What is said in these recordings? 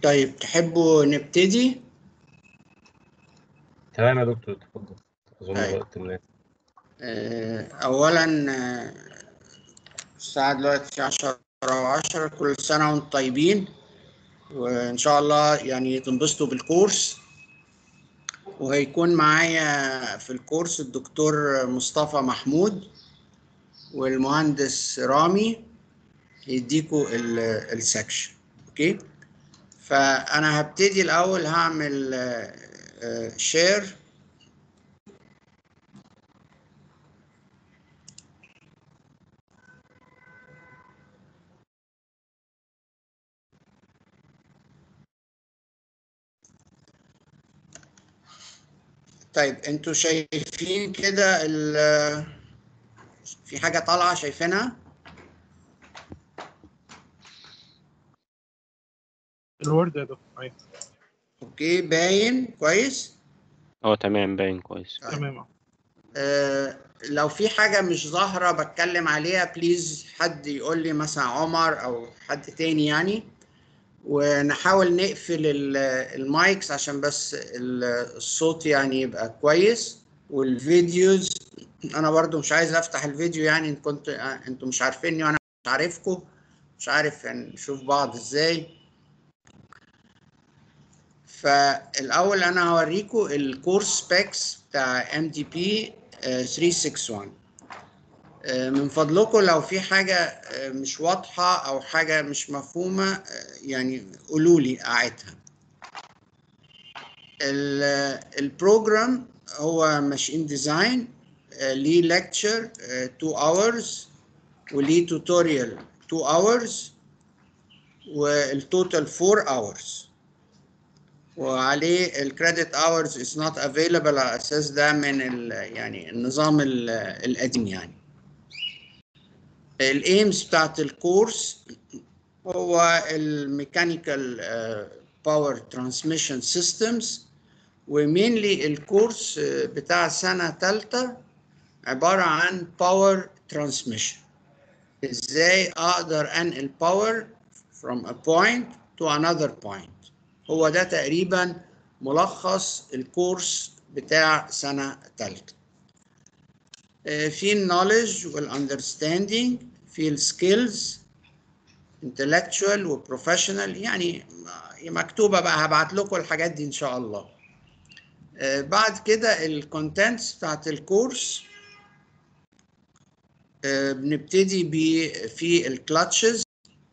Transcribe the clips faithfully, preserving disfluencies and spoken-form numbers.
طيب تحبوا نبتدي؟ تمام يا دكتور، اتفضل. اظن طيب. الوقت مناسب. آه، اولا آه، الساعه دلوقتي عشرة وعشرة. كل سنه وانتم طيبين، وان شاء الله يعني تنبسطوا بالكورس. وهيكون معايا في الكورس الدكتور مصطفى محمود والمهندس رامي يديكوا السكشن. اوكي، فانا هبتدي الاول. هعمل شير. طيب انتوا شايفين كده في حاجة طالعة شايفينها؟ الوورد يا دكتور. ايوه اوكي، باين كويس؟ اه تمام، باين كويس. طيب. تمام. آه لو في حاجة مش ظاهرة بتكلم عليها بليز حد يقول لي، مثلا عمر او حد تاني يعني. ونحاول نقفل المايكس عشان بس الصوت يعني يبقى كويس. والفيديوز انا برضو مش عايز افتح الفيديو، يعني ان كنت انتوا مش عارفيني وانا مش عارفكم، مش عارف يعني نشوف بعض ازاي. فالاول انا هوريكم الكورس سبيكس بتاع ام دي بي ثلاثمية وواحد وستين. من فضلكم لو في حاجه مش واضحه او حاجه مش مفهومه يعني قولوا لي اعيدها. البروجرام هو ماشين ديزاين، ليه ليكتشر اتنين hours وليه توتوريال اتنين hours والتوتال اربعة hours، وعليه الكريدت اورز از نوت افيلبل على اساس ده من ال يعني النظام القديم. يعني الايمز بتاعت الكورس هو الميكانيكال باور ترانسميشن سيستمز، ومينلي الكورس بتاع سنه ثالثه عباره عن باور ترانسميشن. ازاي اقدر انقل باور from a point to another point. هو ده تقريبا ملخص الكورس بتاع سنة تالتة. في النوليدج والاندرستاندينج، في السكيلز intellectual وبروفيشنال، يعني مكتوبة بقى، هبعت لكم الحاجات دي ان شاء الله. بعد كده الكونتنتس بتاعت الكورس. بنبتدي في الكلاتشز،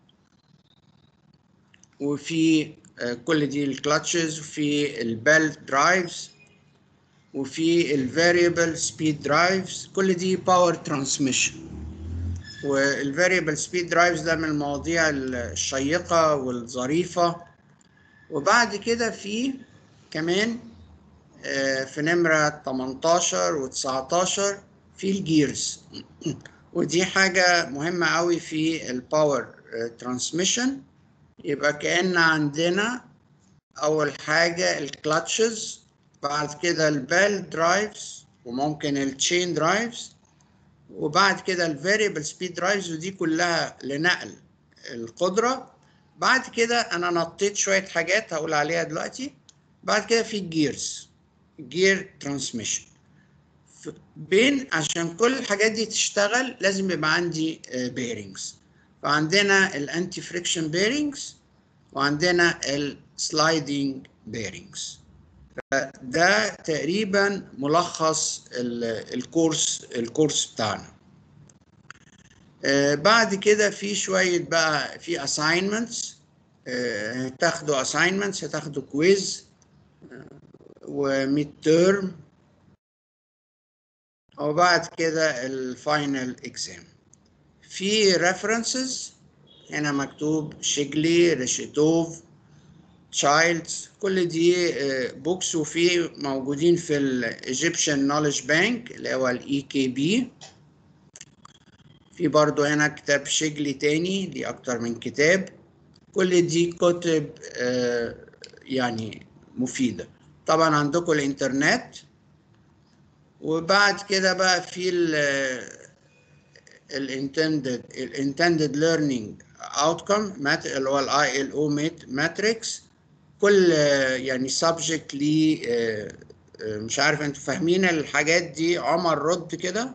وفي كل دي الكلاتشز، وفي البيلت درايفز، وفي الفاريبل سبيد درايفز. كل دي باور ترانسميشن. والفاريبل سبيد درايفز ده من المواضيع الشيقة والظريفة. وبعد كده في كمان في نمرة تمنتاشر و تسعتاشر في الجيرز. ودي حاجة مهمة قوي في الباور ترانسميشن. يبقى كأن عندنا أول حاجة الكلاتشز، بعد كده البيل درايفز، وممكن التشين درايفز، وبعد كده الفاريبل سبيد درايفز، ودي كلها لنقل القدرة. بعد كده أنا نطيت شوية حاجات هقول عليها دلوقتي. بعد كده في الجيرز، جير ترانسميشن. بين عشان كل الحاجات دي تشتغل لازم يبقى عندي بيرنجز. فعندنا الانتي فريكشن بيرنجز، وعندنا السلايدنج بيرنجز. ده تقريبا ملخص الكورس الكورس بتاعنا. بعد كده في شوية بقى في assignments. هتاخدوا assignments، هتاخدوا كويز وميد تيرم، وبعد كده الفاينل اكزام. في references هنا مكتوب شيجلي، ريشيتوف، تشايلدز، كل دي بوكس، وفي موجودين في الايجيبشن نوليدج بانك اللي هو الاي كي بي. في برضو هنا كتاب شيجلي تاني، دي اكتر من كتاب. كل دي كتب يعني مفيدة. طبعا عندكم الانترنت. وبعد كده بقى في الانتندد الانتندد ليرنينج اوتكم اللي هو الاي ال او ماتريكس. كل يعني subject ليه مش عارف انتوا فاهمين الحاجات دي. عمر رد كده.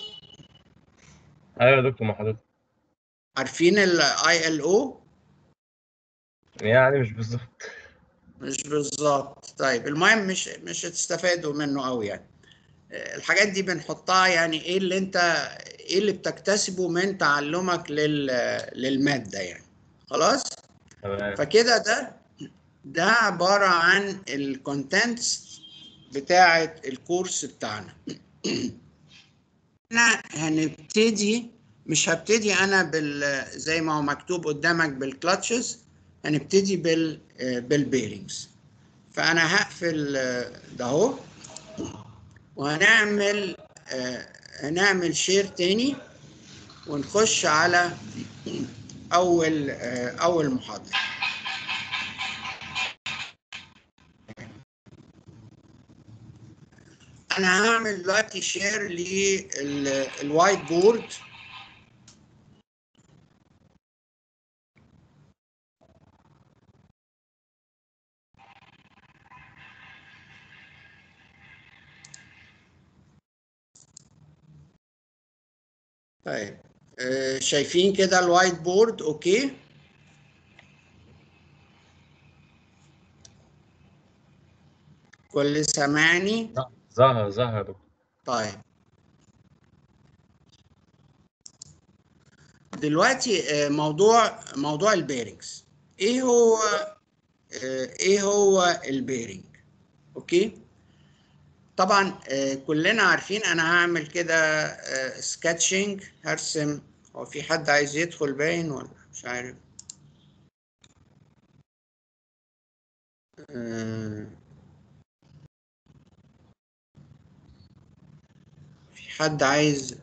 ايوه يا دكتور، مع حضرتك. عارفين ال آي إل أو؟ يعني مش بالظبط. مش بالظبط. طيب المهم مش مش هتستفادوا منه قوي يعني. الحاجات دي بنحطها يعني ايه اللي انت ايه اللي بتكتسبه من تعلمك لل للمادة يعني. خلاص. تمام. فكده ده ده عبارة عن الكونتنتس بتاعة الكورس بتاعنا. احنا هنبتدي، مش هبتدي انا بال زي ما هو مكتوب قدامك بالكلاتشز، هنبتدي بال بالبيرنجز. فانا هقفل ده اهو، وهنعمل هنعمل شير تاني ونخش على اول اول محاضرة. انا هعمل دلوقتي شير للوايت بورد. طيب آه شايفين كده الوايت بورد؟ اوكي. كل سامعني؟ ظهر ظهر يا دكتور. طيب دلوقتي آه موضوع موضوع البيرنجز. ايه هو آه ايه هو البيرنج؟ اوكي. طبعا آه كلنا عارفين. انا هعمل كده آه سكتشنج، هرسم. هو في حد عايز يدخل باين ولا مش عارف؟ آه في حد عايز؟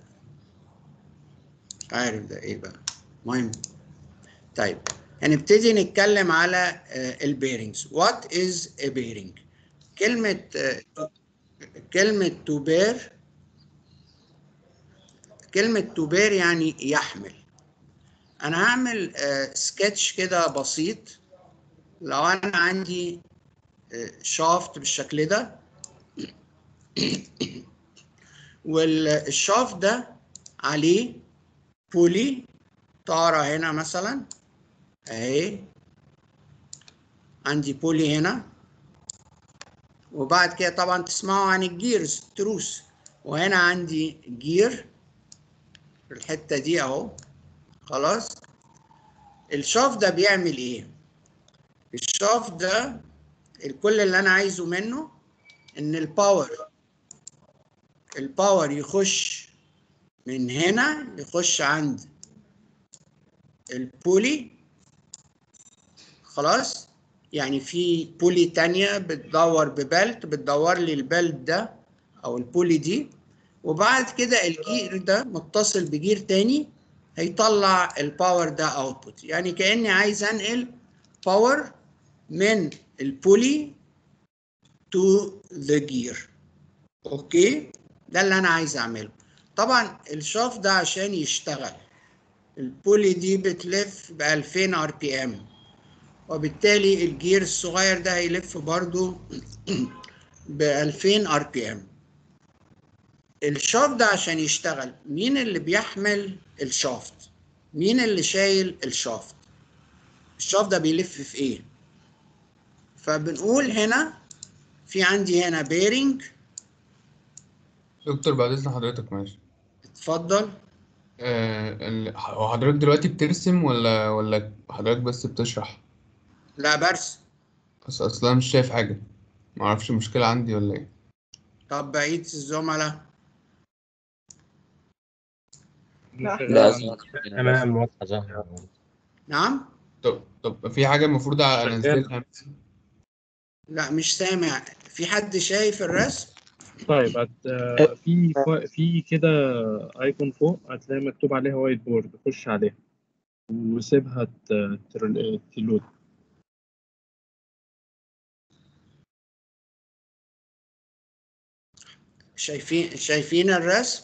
مش عارف ده ايه بقى. مهم. طيب هنبتدي نتكلم على البيرنجز. وات از ا بيرنج؟ كلمة آه كلمة تو بير، كلمة تو بير يعني يحمل. أنا هعمل آه سكتش كده بسيط. لو أنا عندي آه شافت بالشكل ده، والشافت ده عليه بولي طارة هنا مثلا اهي، عندي بولي هنا. وبعد كده طبعا تسمعوا عن الجيرز، تروس. وهنا عندي جير في الحتة دي اهو. خلاص. الشاف ده بيعمل ايه؟ الشاف ده الكل اللي انا عايزه منه ان الباور الباور يخش من هنا، يخش عند البولي. خلاص. يعني في بولي تانية بتدور ببلت، بتدور لي البلت ده او البولي دي. وبعد كده الجير ده متصل بجير تاني هيطلع الباور ده اوتبوت. يعني كأني عايز انقل باور من البولي تو ذا جير. اوكي. ده اللي انا عايز اعمله. طبعا الشاف ده عشان يشتغل، البولي دي بتلف ب ألفين ار بي ام، وبالتالي الجير الصغير ده هيلف برضو ب ألفين ار بي ام. الشافت ده عشان يشتغل، مين اللي بيحمل الشافت؟ مين اللي شايل الشافت؟ الشافت ده بيلف في ايه؟ فبنقول هنا في عندي هنا بيرنج. دكتور بعد اذن حضرتك ماشي. اتفضل. آه ال- هو حضرتك دلوقتي بترسم ولا ولا حضرتك بس بتشرح؟ لا برسم. بس اصلا مش شايف حاجة، معرفش المشكلة عندي ولا ايه. طب بقية الزملاء؟ لا تمام، واضحة ظهر. نعم. طب طب في حاجة المفروض انزلها؟ لا مش سامع. في حد شايف الرسم؟ طيب هت... آه، في فا- في كده ايكون فوق هتلاقي مكتوب عليها وايت بورد، خش عليها وسيبها ت- ترل- تلود. شايفين شايفين الرسم؟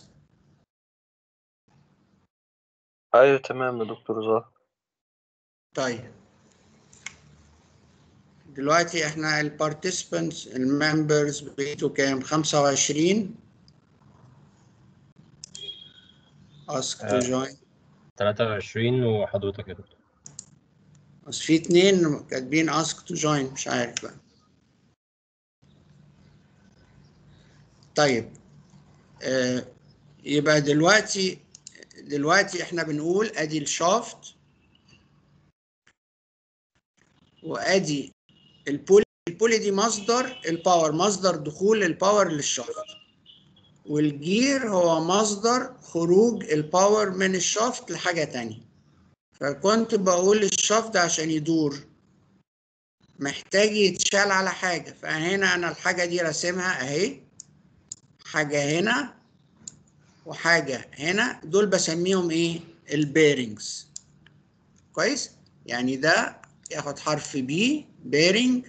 ايوه تمام يا دكتور زهر. طيب دلوقتي احنا البارتيسيبنتس الممبرز بقيتوا كام؟ خمسة وعشرين. ask to join. تلاتة وعشرين وحضرتك يا دكتور. بس في اتنين كاتبين ask to join، مش عارف بقى. طيب آه يبقى دلوقتي دلوقتي احنا بنقول ادي الشافت وادي البولي. البولي دي مصدر الباور، مصدر دخول الباور للشافت، والجير هو مصدر خروج الباور من الشافت لحاجة تانية. فكنت بقول الشافت عشان يدور محتاج يتشال على حاجة، فهنا أنا الحاجة دي راسمها أهي، حاجة هنا وحاجة هنا، دول بسميهم إيه؟ البيرنجز. كويس؟ يعني ده ياخد حرف بي بيرنج،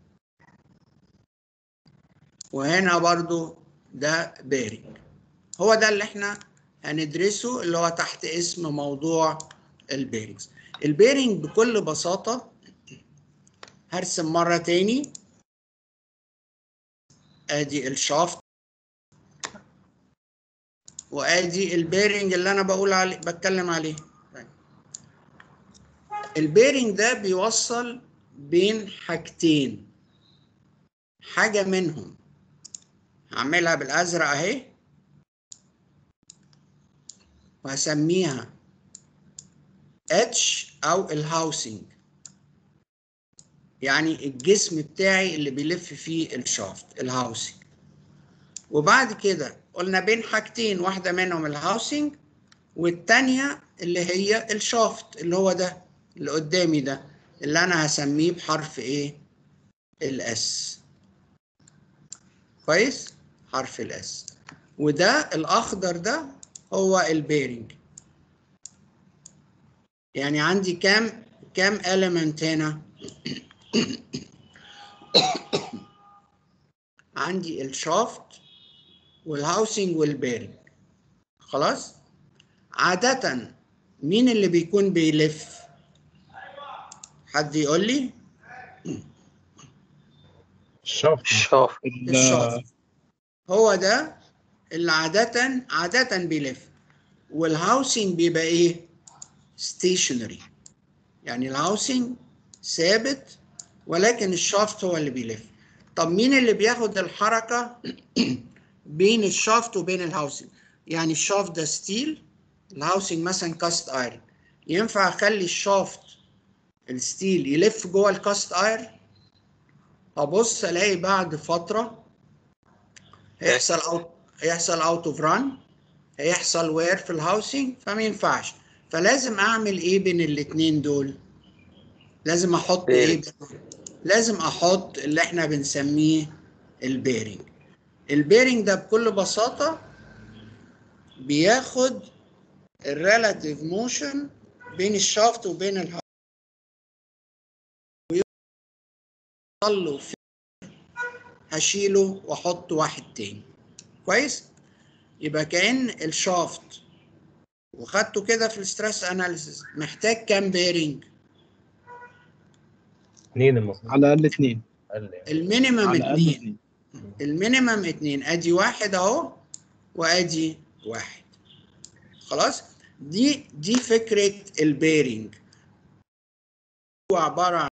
وهنا برضو ده بيرنج. هو ده اللي احنا هندرسه، اللي هو تحت اسم موضوع البيرنجز. البيرنج بكل بساطة هرسم مرة تاني. ادي الشافت وادي البيرنج اللي انا بقول عليه بتكلم عليه. البيرنج ده بيوصل بين حاجتين، حاجة منهم هعملها بالازرق اهي وهسميها اتش او الهاوسنج، يعني الجسم بتاعي اللي بيلف فيه الشافت، الهاوسنج. وبعد كده قلنا بين حاجتين، واحدة منهم الهاوسنج والتانية اللي هي الشافت اللي هو ده اللي قدامي ده، اللي انا هسميه بحرف ايه؟ الاس. كويس؟ حرف الاس. وده الاخضر ده هو البيرنج. يعني عندي كام كام element هنا؟ عندي الشافت والهاوسنج والبيرنج. خلاص؟ عادة مين اللي بيكون بيلف؟ حد يقول لي؟ الشافت. الشافت. الشافت هو ده اللي عادة عادة بيلف. والهاوسنج بيبقى ايه؟ ستيشنري، يعني الهاوسنج ثابت ولكن الشافت هو اللي بيلف. طب مين اللي بياخد الحركة بين الشافت وبين الهاوسنج؟ يعني الشافت ده ستيل، الهاوسنج مثلا كاست ايرون. ينفع اخلي الشافت الستيل يلف جوه الكاست ايرون؟ ابص الاقي بعد فترة هيحصل اوت هيحصل اوت اوف ران، هيحصل وير في الهاوسنج، فما ينفعش. فلازم اعمل ايه بين الاتنين دول؟ لازم احط ايه؟ لازم احط اللي احنا بنسميه البيرنج. البيرنج ده بكل بساطة بياخد الريلاتيف موشن بين الشافت وبين الهاوسنج ويوصل له، هشيله واحط واحد تاني. كويس؟ يبقى كأن الشافت وخدته كده في الستريس اناليسيس محتاج كام بيرنج؟ اثنين المفروض. على الأقل اتنين. أقل يعني. المينيمم على الأقل اتنين. اتنين. المينيمم اتنين. ادي واحد اهو وادي واحد. خلاص؟ دي دي فكرة البيرنج. هو عبارة عن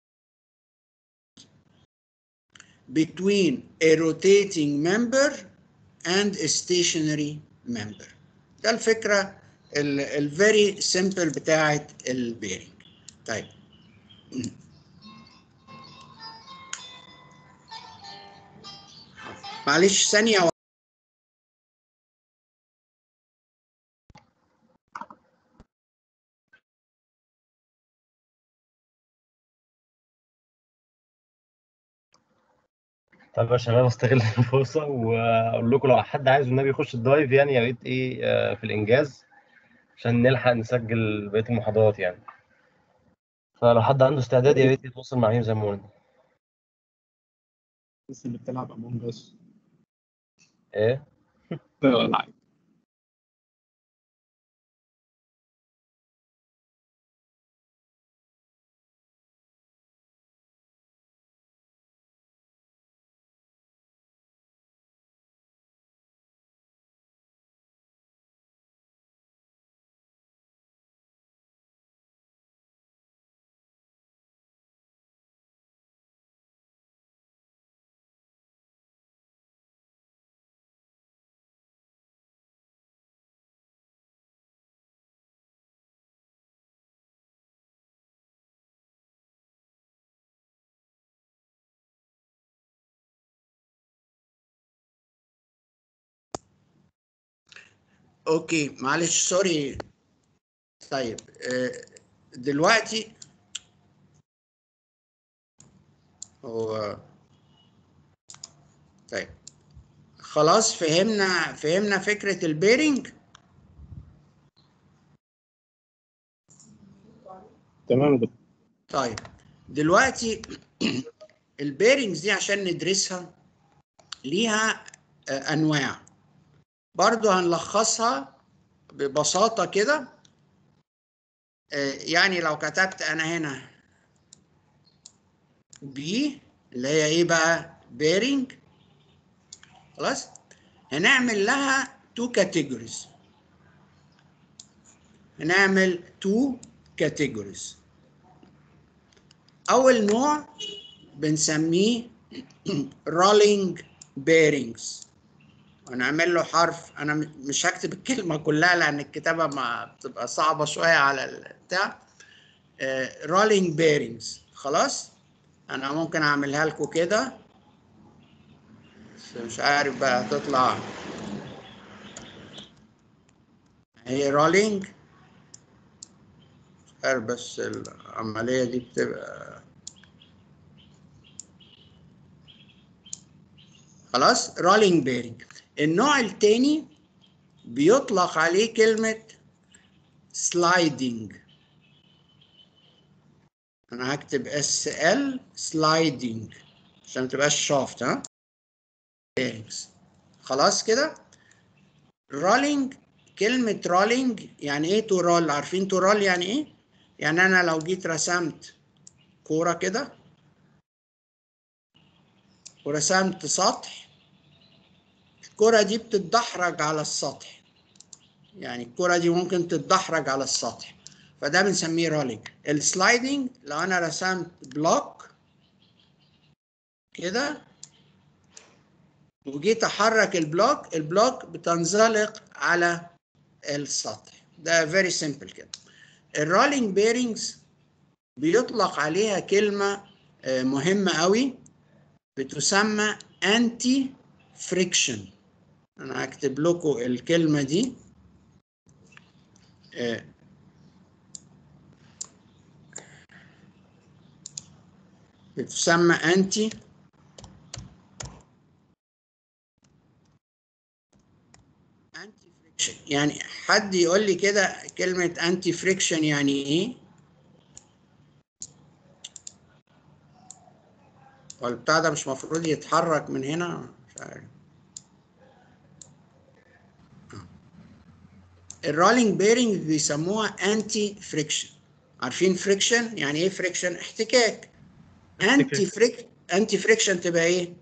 between a rotating member and a stationary member. ده الفكرة ال very simple بتاعت البيرنج. طيب معلش ثانية. طب يا شباب استغل الفرصة واقول لكم لو حد عايز النبي يخش الدايف، يعني يا ريت ايه آه، في الانجاز عشان نلحق نسجل بقية المحاضرات يعني. فلو حد عنده استعداد يا ريت يتواصل معايا زي ما قلنا. بس اللي بتلعب امونج اس. ايه؟ ولا حاجة. اوكي معلش سوري. طيب آه، دلوقتي هو طيب خلاص فهمنا فهمنا فكرة البيرنج. تمام يا دكتور. طيب دلوقتي البيرنجز دي عشان ندرسها ليها آه، انواع، برضو هنلخصها ببساطة كده. آه، يعني لو كتبت انا هنا بي اللي هي ايه بقى بيرنج، خلاص هنعمل لها تو كاتيجوريز. هنعمل تو كاتيجوريز. اول نوع بنسميه رولينج بيرنجز، ونعمل له حرف. انا مش هكتب الكلمه كلها لان الكتابه ما بتبقى صعبه شويه على البتاع. رولينج بيرنجز خلاص. انا ممكن اعملها لكم كده بس مش عارف بقى هتطلع. هي رولينج، مش عارف بس العمليه دي بتبقى خلاص. رولينج بيرنج. النوع الثاني بيطلق عليه كلمه سلايدنج. انا هكتب اس ال سلايدنج عشان ما تبقاش شافت. ها خلاص كده. رولينج، كلمة رولينج يعني ايه؟ تو رول. عارفين تو رول يعني ايه؟ يعني انا لو جيت رسمت كورة كده ورسمت سطح، الكورة دي بتتدحرج على السطح. يعني الكورة دي ممكن تتدحرج على السطح، فده بنسميه رولينج. السلايدنج لو انا رسمت بلوك كده وجيت احرك البلوك، البلوك بتنزلق على السطح. ده فيري سيمبل كده. الرولينج بيرنجز بيطلق عليها كلمة مهمة قوي بتسمى انتي فريكشن. انا هكتب لكم الكلمة دي. بتسمى انتي انتي فريكشن. يعني حد يقول لي كده كلمة انتي فريكشن يعني ايه؟ والبتاع ده مش مفروض يتحرك من هنا؟ مش عارف. الرولينج بيرنج بيسموها انتي فريكشن. عارفين فريكشن يعني ايه؟ فريكشن احتكاك. انتي فريك انتي فريكشن تبقى ايه؟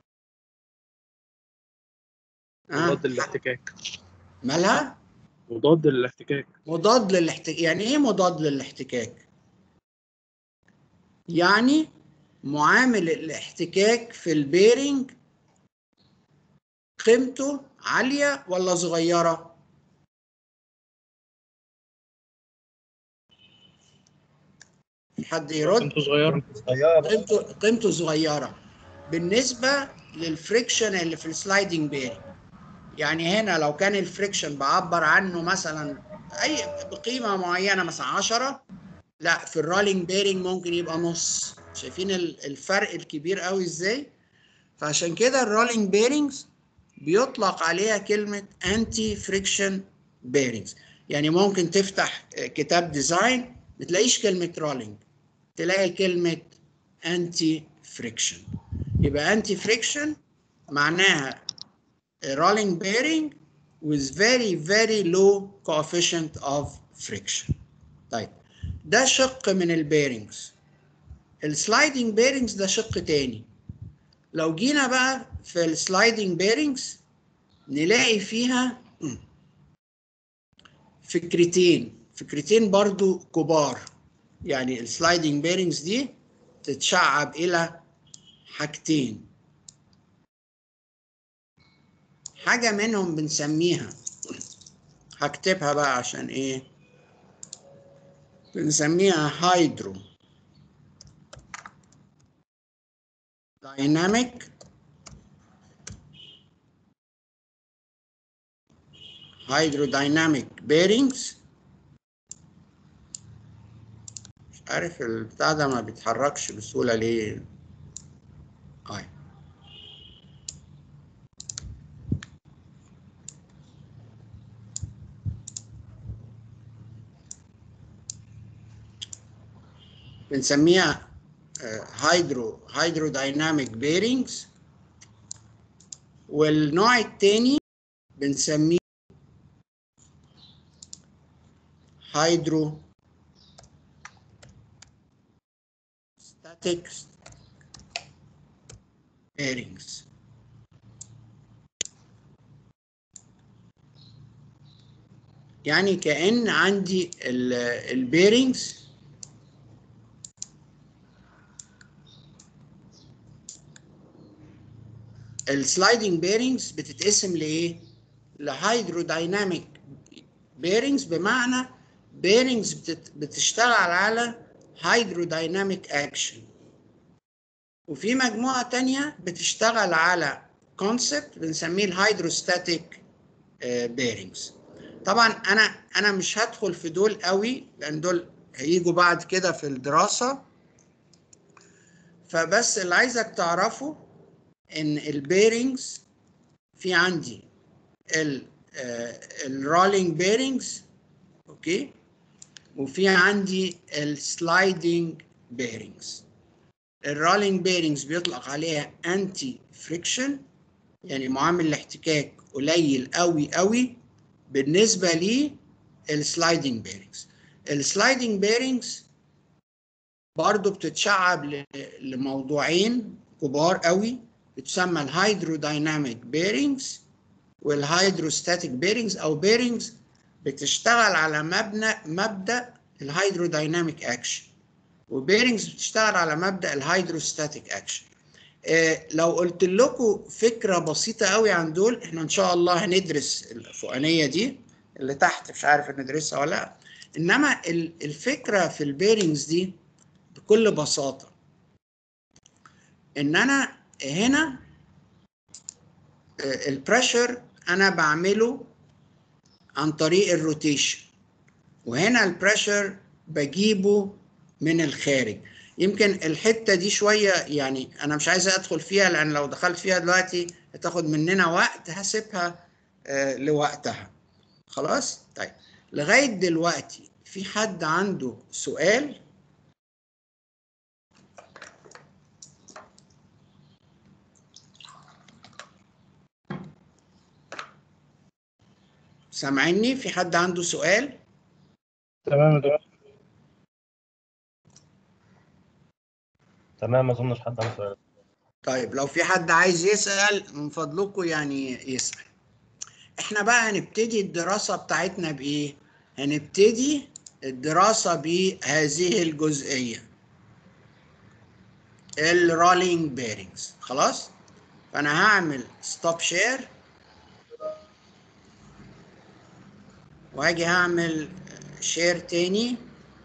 مضاد للاحتكاك. مالها؟ مضاد للاحتكاك. مضاد للاحتكاك. يعني ايه مضاد للاحتكاك؟ يعني معامل الاحتكاك في البيرنج قيمته عالية ولا صغيرة؟ حد يرد؟ قيمته صغيرة. صغيرة. قيمته قيمته صغيرة بالنسبة للفريكشن اللي في السلايدنج بيرنج. يعني هنا لو كان الفريكشن بعبر عنه مثلا اي بقيمة معينة مثلا عشرة، لا في الرولينج بيرنج ممكن يبقى نص. شايفين الفرق الكبير قوي ازاي؟ فعشان كده الرولينج بيرنجز بيطلق عليها كلمة انتي فريكشن بيرنجز. يعني ممكن تفتح كتاب ديزاين ما تلاقيش كلمة رولينج، تلاقي كلمة انتي فريكشن. يبقى انتي فريكشن معناها rolling bearing with very very low coefficient of friction. طيب ده شق من البيرنجز. السلايدنج بيرنجز ده شق تاني. لو جينا بقى في السلايدنج بيرنجز نلاقي فيها فكرتين فكرتين برضو كبار. يعني السلايدنج بيرنجز دي تتشعب الى حاجتين. حاجة منهم بنسميها، هكتبها بقى عشان ايه، بنسميها هايدرو دايناميك hydrodynamic bearings. مش عارف البتاع ده ما بيتحركش بسهولة ليه. اهي بنسميها هيدرو هيدرودايناميك بيرنجز. والنوع الثاني بنسميه هيدرو ستاتيك بيرنجز. يعني كأن عندي البيرنجز السلايدنج بيرنجز بتتقسم لايه؟ لهيدرودايناميك بيرنجز، بمعنى بيرنجز بتشتغل على هيدرودايناميك اكشن. وفي مجموعه تانية بتشتغل على كونسبت بنسميه الهيدروستاتيك بيرنجز. طبعا انا انا مش هدخل في دول قوي لان دول هيجوا بعد كده في الدراسه. فبس اللي عايزك تعرفه ان البيرنجز في عندي الرولينج بيرنجز، اوكي، وفي عندي السلايدنج بيرنجز. الرولينج بيرنجز بيطلق عليها انتي فريكشن، يعني معامل الاحتكاك قليل قوي قوي بالنسبه للسلايدنج بيرنجز. السلايدنج بيرنجز برضو بتتشعب لموضوعين كبار قوي بتسمى الهيدرودايناميك بيرنجز والهيدروستاتيك بيرنجز، او بيرنجز بتشتغل على مبنى مبدا الهيدرودايناميك اكشن، وبيرنجز بتشتغل على مبدا الهيدروستاتيك اكشن. آه لو قلت لكم فكره بسيطه قوي عن دول، احنا ان شاء الله هندرس الفوقانيه دي اللي تحت مش عارف ندرسها ولا لا، انما الفكره في البيرنجز دي بكل بساطه ان انا هنا آه البريشر انا بعمله عن طريق الروتيشن، وهنا البريشر بجيبه من الخارج. يمكن الحته دي شويه يعني انا مش عايز ادخل فيها لان لو دخلت فيها دلوقتي هتاخد مننا وقت، هسيبها آه لوقتها. خلاص؟ طيب لغايه دلوقتي في حد عنده سؤال؟ سامعني؟ في حد عنده سؤال؟ تمام يا دكتور. تمام، ما اظنش حد عنده سؤال. طيب لو في حد عايز يسأل من فضلكم يعني يسأل. احنا بقى هنبتدي الدراسة بتاعتنا بإيه؟ هنبتدي الدراسة بهذه الجزئية الرولينج بيرنجز. خلاص؟ فأنا هعمل ستوب شير وهاجي هعمل شير تاني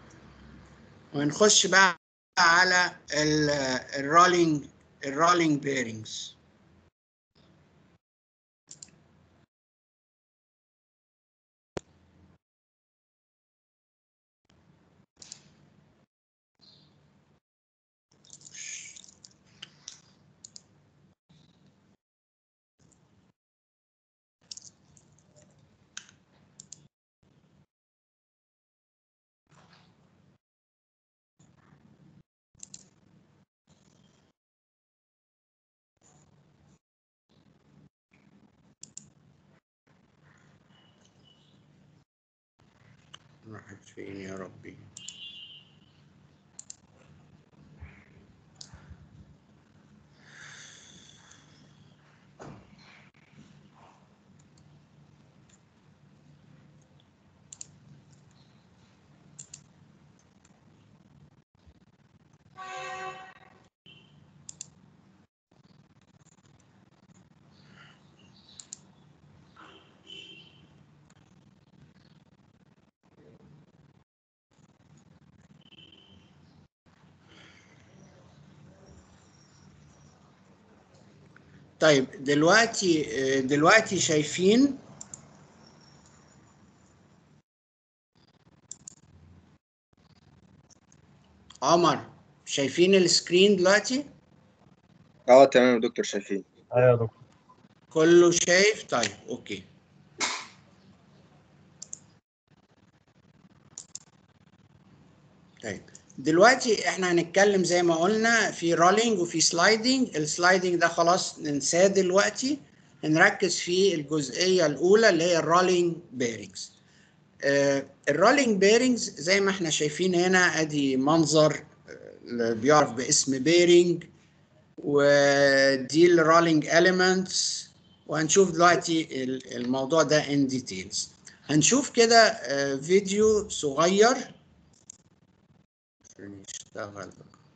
ونخش بقى على الرولينج الرولينج بيرنجز. راحت فين يا ربي؟ طيب دلوقتي دلوقتي شايفين عمر شايفين السكرين دلوقتي؟ اه تمام يا دكتور شايفين. ايوه يا دكتور. كله شايف؟ طيب اوكي. طيب دلوقتي احنا هنتكلم زي ما قلنا في رولينج وفي سلايدنج. السلايدنج ده خلاص ننساه دلوقتي، هنركز في الجزئيه الاولى اللي هي الرولينج بيرنجز. آه الرولينج بيرنجز زي ما احنا شايفين هنا، ادي منظر اللي بيعرف باسم بيرنج، ودي الرولينج اليمنتس، وهنشوف دلوقتي الموضوع ده ان ديتيلز. هنشوف كده آه فيديو صغير عشان يشتغل.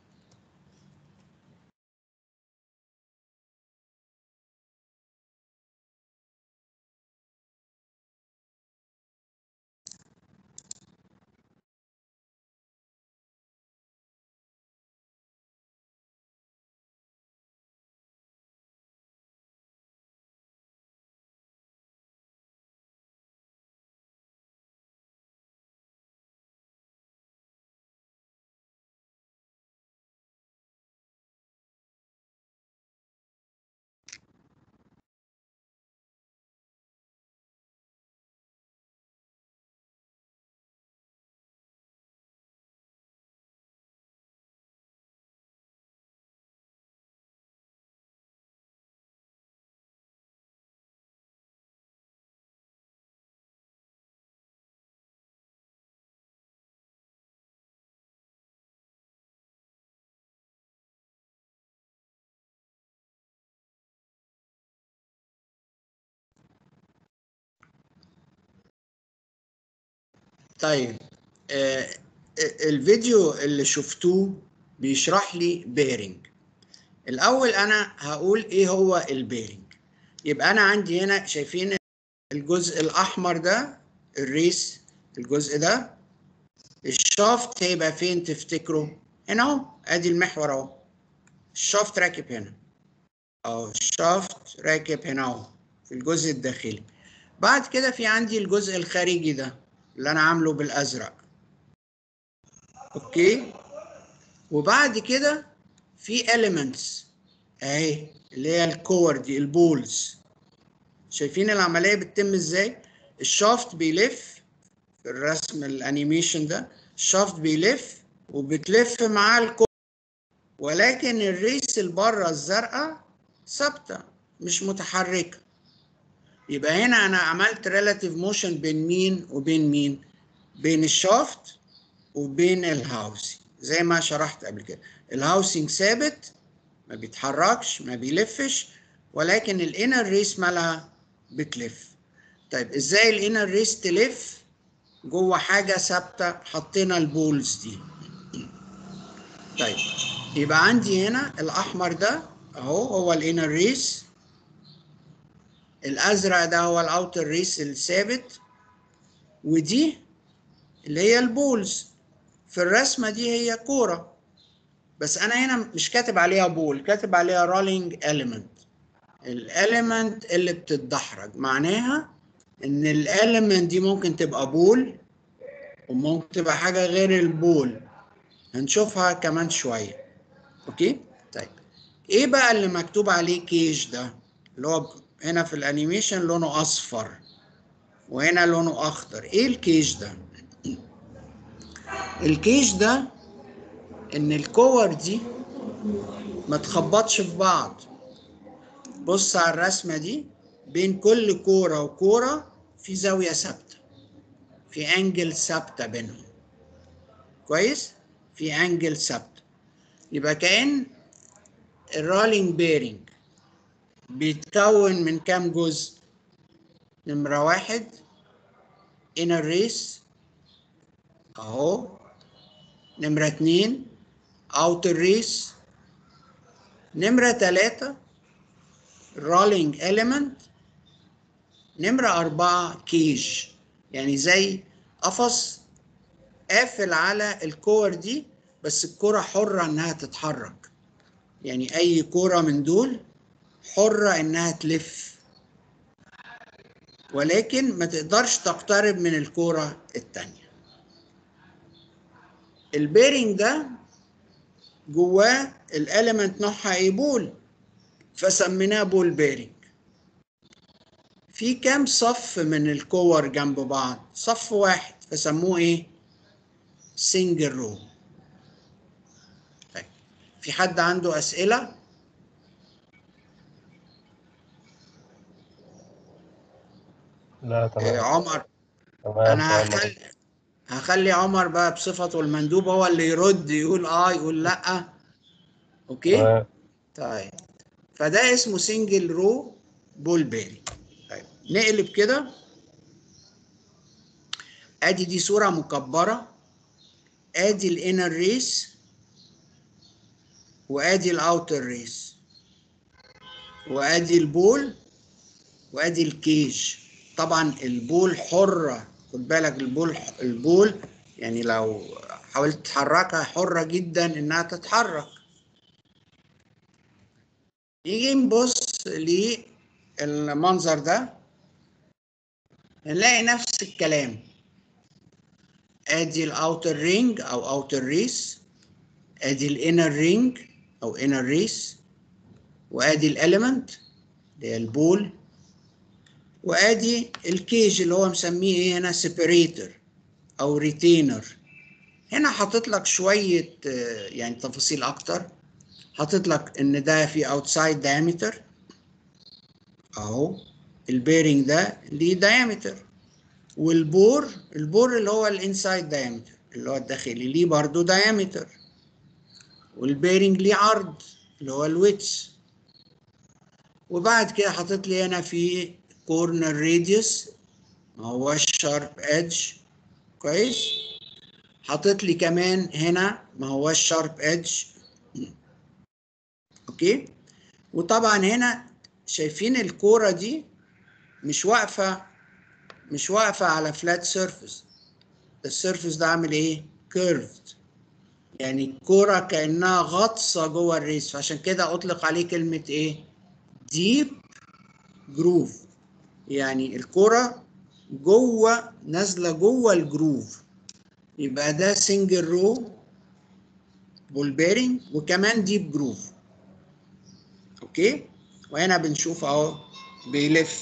طيب آه الفيديو اللي شفتوه بيشرح لي بيرنج. الاول انا هقول ايه هو البيرنج. يبقى انا عندي هنا شايفين الجزء الاحمر ده الريس، الجزء ده الشافت هيبقى فين تفتكروا؟ هنا اهو، ادي المحور اهو، الشافت راكب هنا اهو، الشافت راكب هنا اهو في الجزء الداخلي. بعد كده في عندي الجزء الخارجي ده اللي انا عامله بالازرق، اوكي. وبعد كده في elements اهي اللي هي الكور دي البولز. شايفين العمليه بتتم ازاي؟ الشافت بيلف في الرسم الانيميشن ده، الشافت بيلف وبتلف معاه الكور، ولكن الريس اللي بره الزرقاء ثابته مش متحركه. يبقى هنا انا عملت ريلاتيف موشن بين مين وبين مين؟ بين الشافت وبين الهاوسنج زي ما شرحت قبل كده. الهاوسنج ثابت ما بيتحركش ما بيلفش، ولكن الانر ريس مالها بتلف. طيب ازاي الانر ريس تلف جوه حاجه ثابته؟ حطينا البولز دي. طيب يبقى عندي هنا الاحمر ده اهو هو الانر ريس، الازرق ده هو الاوتر ريس الثابت، ودي اللي هي البولز. في الرسمه دي هي كوره، بس انا هنا مش كاتب عليها بول، كاتب عليها رولينج اليمنت. الاليمنت اللي بتتدحرج معناها ان الاليمنت دي ممكن تبقى بول وممكن تبقى حاجه غير البول، هنشوفها كمان شويه. اوكي. طيب ايه بقى اللي مكتوب عليه كيج ده اللي هو هنا في الانيميشن لونه اصفر وهنا لونه اخضر؟ ايه الكيج ده؟ الكيج ده ان الكور دي ما تخبطش في بعض. بص على الرسمه دي، بين كل كوره وكوره في زاويه ثابته، في انجل ثابته بينهم، كويس؟ في انجل ثابته. يبقى كأن الرولينج بيرنج بيتكون من كام جزء؟ نمرة واحد inner race اهو، نمرة اتنين outer race، نمرة تلاتة rolling element، نمرة أربعة كيج، يعني زي قفص قافل على الكور دي، بس الكرة حرة انها تتحرك. يعني اي كرة من دول حرة انها تلف، ولكن ما تقدرش تقترب من الكرة التانية. البيرنج ده جواه الاليمنت نوعها ايه؟ بول، فسميناه بول بيرنج. في كام صف من الكور جنب بعض؟ صف واحد، فسموه ايه؟ سنجل رو. طيب في حد عنده اسئله؟ لا آه تمام. عمر، تمام انا تمام. هخلي هخلي عمر بقى بصفته المندوب هو اللي يرد، يقول اه يقول لا. اوكي تمام. طيب، فده اسمه سنجل رو بول بيرنج. طيب نقلب كده، ادي دي صوره مكبره، ادي الانر ريس وادي الاوتر ريس وادي البول وادي الكيج. طبعا البول حره، خد بالك البول البول يعني لو حاولت تحركها حره جدا انها تتحرك. نيجي نبص للمنظر ده نلاقي نفس الكلام، ادي الاوتر رينج او اوتر ريس، ادي الانر رينج او انر ريس، وادي الاليمنت اللي هي البول، وادي الكيج اللي هو مسميه ايه هنا؟ سيبريتور او ريتينر. هنا حاطط لك شويه يعني تفاصيل اكتر، حاطط لك ان ده في اوتسايد دايمتر اهو، البيرنج ده ليه دايمتر، والبور البور اللي هو الانسايد دايمتر اللي هو الداخلي ليه برضه دايمتر، والبيرنج ليه عرض اللي هو الويتس. وبعد كده حاطط لي هنا في كورنر راديوس ما هوش شارب ايدج، كويس. حاطط لي كمان هنا ما هوش شارب ايدج، اوكي. وطبعا هنا شايفين الكوره دي مش واقفه مش واقفه على فلات سيرفيس، السيرفيس ده عامل ايه؟ كيرفد، يعني الكوره كانها غطسه جوه الريس، فعشان كده اطلق عليه كلمه ايه؟ ديب جروف، يعني الكرة جوه نازلة جوه الجروف. يبقى ده سنجل رو بول بيرنج وكمان ديب جروف، اوكي. وهنا بنشوف اهو بيلف.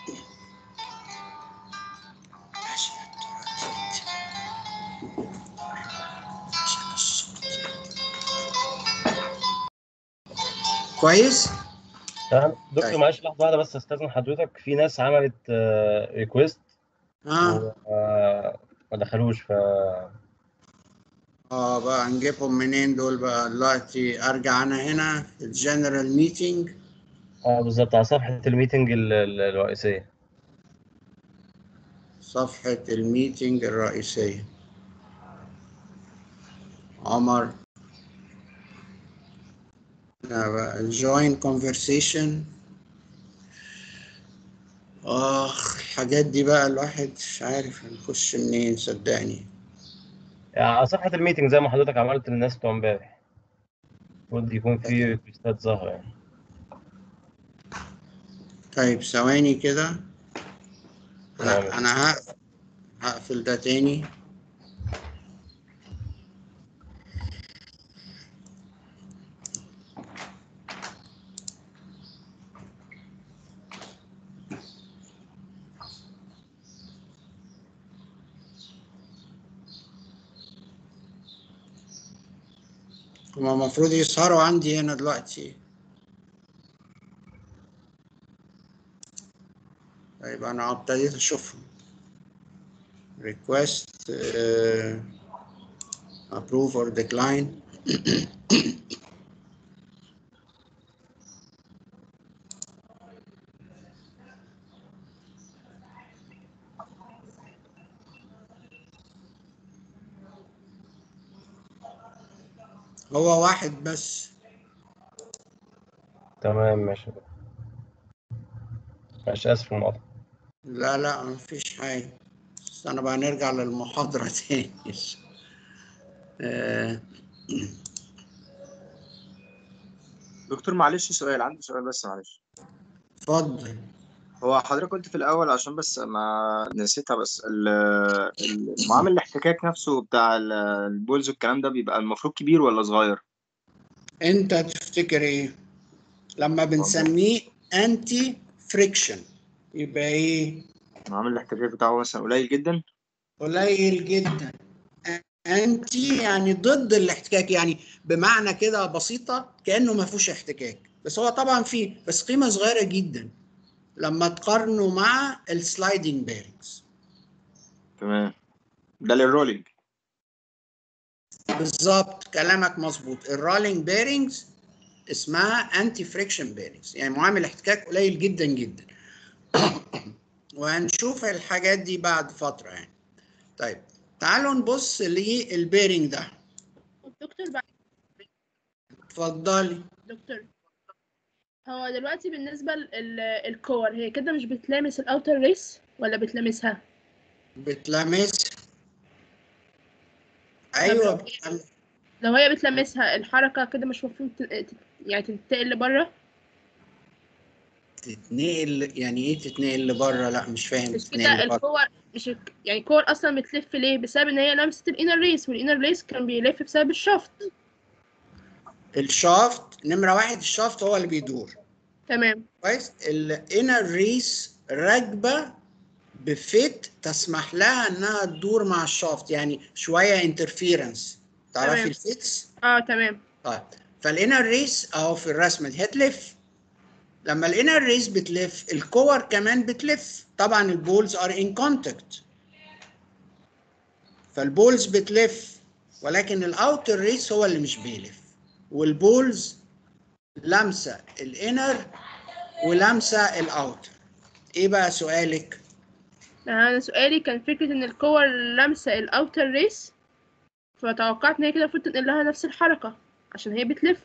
كويس. تمام دكتور، طيب معلش لحظه واحده بس استاذن حضرتك، في ناس عملت ريكويست اه وما دخلوش ف اه بقى نجيبهم منين دول بقى دلوقتي؟ ارجع انا هنا في الجنرال ميتنج. اه بالظبط على صفحه الميتنج ال- ال- الرئيسيه. صفحة الميتنج الرئيسية، عمر join conversation. اخ الحاجات دي بقى الواحد مش عارف نخش منين صدقني. يعني على صفحه الميتنج زي ما حضرتك عملت للناس بتوع امبارح، المفروض يكون في ريكوستات ظاهره يعني. طيب ثواني كده، تمام. انا انا هقفل هقفل ده تاني. هما المفروض يسهروا عندي هنا دلوقتي. طيب انا ابتديت اشوفهم. request uh, approve or decline. هو واحد بس. تمام ماشي. ماشي اسف المقاطعه. لا لا مفيش حاجة، بس انا بقى نرجع للمحاضرة تاني. آه، دكتور معلش سؤال، عندي سؤال بس معلش. اتفضل. هو حضرتك قلت في الأول عشان بس ما نسيتها، بس ال- ال- معامل الاحتكاك نفسه بتاع ال- البولز والكلام ده بيبقى المفروض كبير ولا صغير؟ انت تفتكر ايه لما بنسميه انتي فريكشن؟ يبقى ايه؟ عامل الاحتكاك بتاعه مثلا قليل جدا. قليل جدا. انتي يعني ضد الاحتكاك، يعني بمعنى كده بسيطة كأنه ما فيهوش احتكاك، بس هو طبعا فيه، بس قيمة صغيرة جدا لما تقارنه مع السلايدنج بيرنجز. تمام، ده للرولينج. بالظبط كلامك مظبوط. الرولينج بيرنجز اسمها انتي فريكشن بيرنجز، يعني معامل احتكاك قليل جدا جدا. وهنشوف الحاجات دي بعد فترة يعني. طيب تعالوا نبص للبيرنج ده. دكتور بعد اتفضلي. دكتور، هو دلوقتي بالنسبة للكور هي كده مش بتلامس الاوتر ريس ولا بتلامسها؟ بتلامس. طب ايوه لو بتلامس. لو هي بتلامسها الحركة كده مش المفروض ت- ت- يعني تنتقل لبره؟ تتنقل يعني ايه تتنقل لبره؟ لا مش فاهم. مش تتنقل كده لبره الكور مش الك- يعني الكور اصلا بتلف ليه؟ بسبب ان هي لمست الانر ريس، والانر ريس كان بيلف بسبب الشفط. الشافت نمرة واحد، الشافت هو اللي بيدور. تمام كويس. الانر ريس راكبة بفيت تسمح لها انها تدور مع الشافت، يعني شوية انترفيرنس. تعرفي تمام الفيتس؟ اه تمام طيب فالانر ريس اهو في الرسمة دي هتلف. لما الانر ريس بتلف الكور كمان بتلف. طبعا البولز ار ان كونتاكت، فالبولز بتلف، ولكن الاوتر ريس هو اللي مش بيلف. والبولز لمسه الانر ولمسه الاوتر. ايه بقى سؤالك؟ انا سؤالي كان فكرة ان الكور لمسة الاوتر ريس، فتوقعت ان هي كده المفروض تنقل لها نفس الحركة عشان هي بتلف.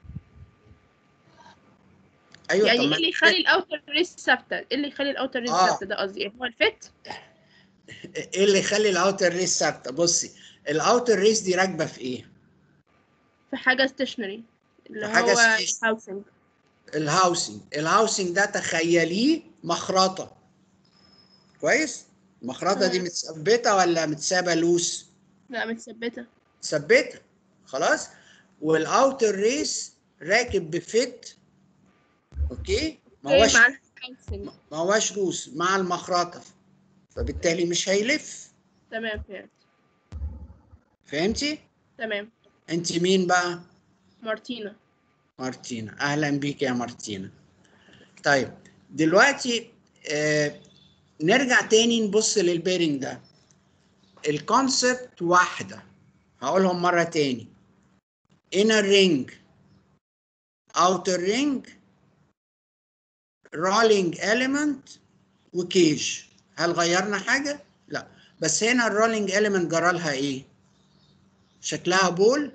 ايوه يعني طب ايه ما اللي يخلي الاوتر ريس ثابتة؟ ايه اللي يخلي الاوتر ريس اه ثابتة؟ ده قصدي هو الفت. ايه اللي يخلي الاوتر ريس ثابته؟ بصي، الاوتر ريس دي راكبه في ايه؟ في حاجة ستيشنري اللي في حاجه هو اسمها الهاوسنج. الهاوسنج. الهاوسنج ده تخيليه مخرطه. كويس. المخرطه دي تمام. متثبته ولا متسابه لوس؟ لا متثبتة. مثبته. خلاص. والاوتر ريس راكب بفت. اوكي. ما اوكي هوش مع الهاوسنج. ما هوش روس مع المخرطه، فبالتالي مش هيلف. تمام فهمت. فهمتي؟ تمام. انت مين بقى؟ مارتينا. مارتينا. اهلا بيك يا مارتينا. طيب دلوقتي آه نرجع تاني نبص للبيرنج ده. الكونسبت واحده، هقولهم مره تاني. inner ring outer ring rolling element وكيج. هل غيرنا حاجه؟ لا. بس هنا الرولينج element جرى لها ايه؟ شكلها بول،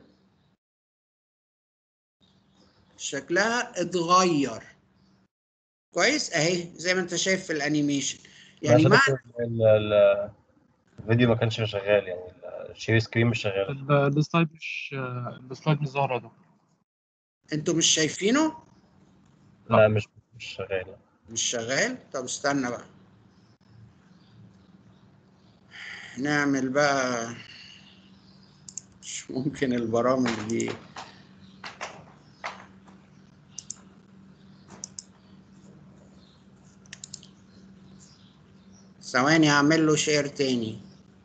شكلها اتغير. كويس اهي زي ما انت شايف في الانيميشن. يعني معلش يا مع دكتور، ال- ال- الفيديو ما كانش شغال، يعني الشير سكرين مش شغال. ال- السلايد مش السلايد مش ظاهرة ده. انتوا مش شايفينه؟ لا مش مش شغال. مش شغال. طب استنى بقى نعمل بقى. مش ممكن البرامج دي. ثواني اعمل له شير تاني.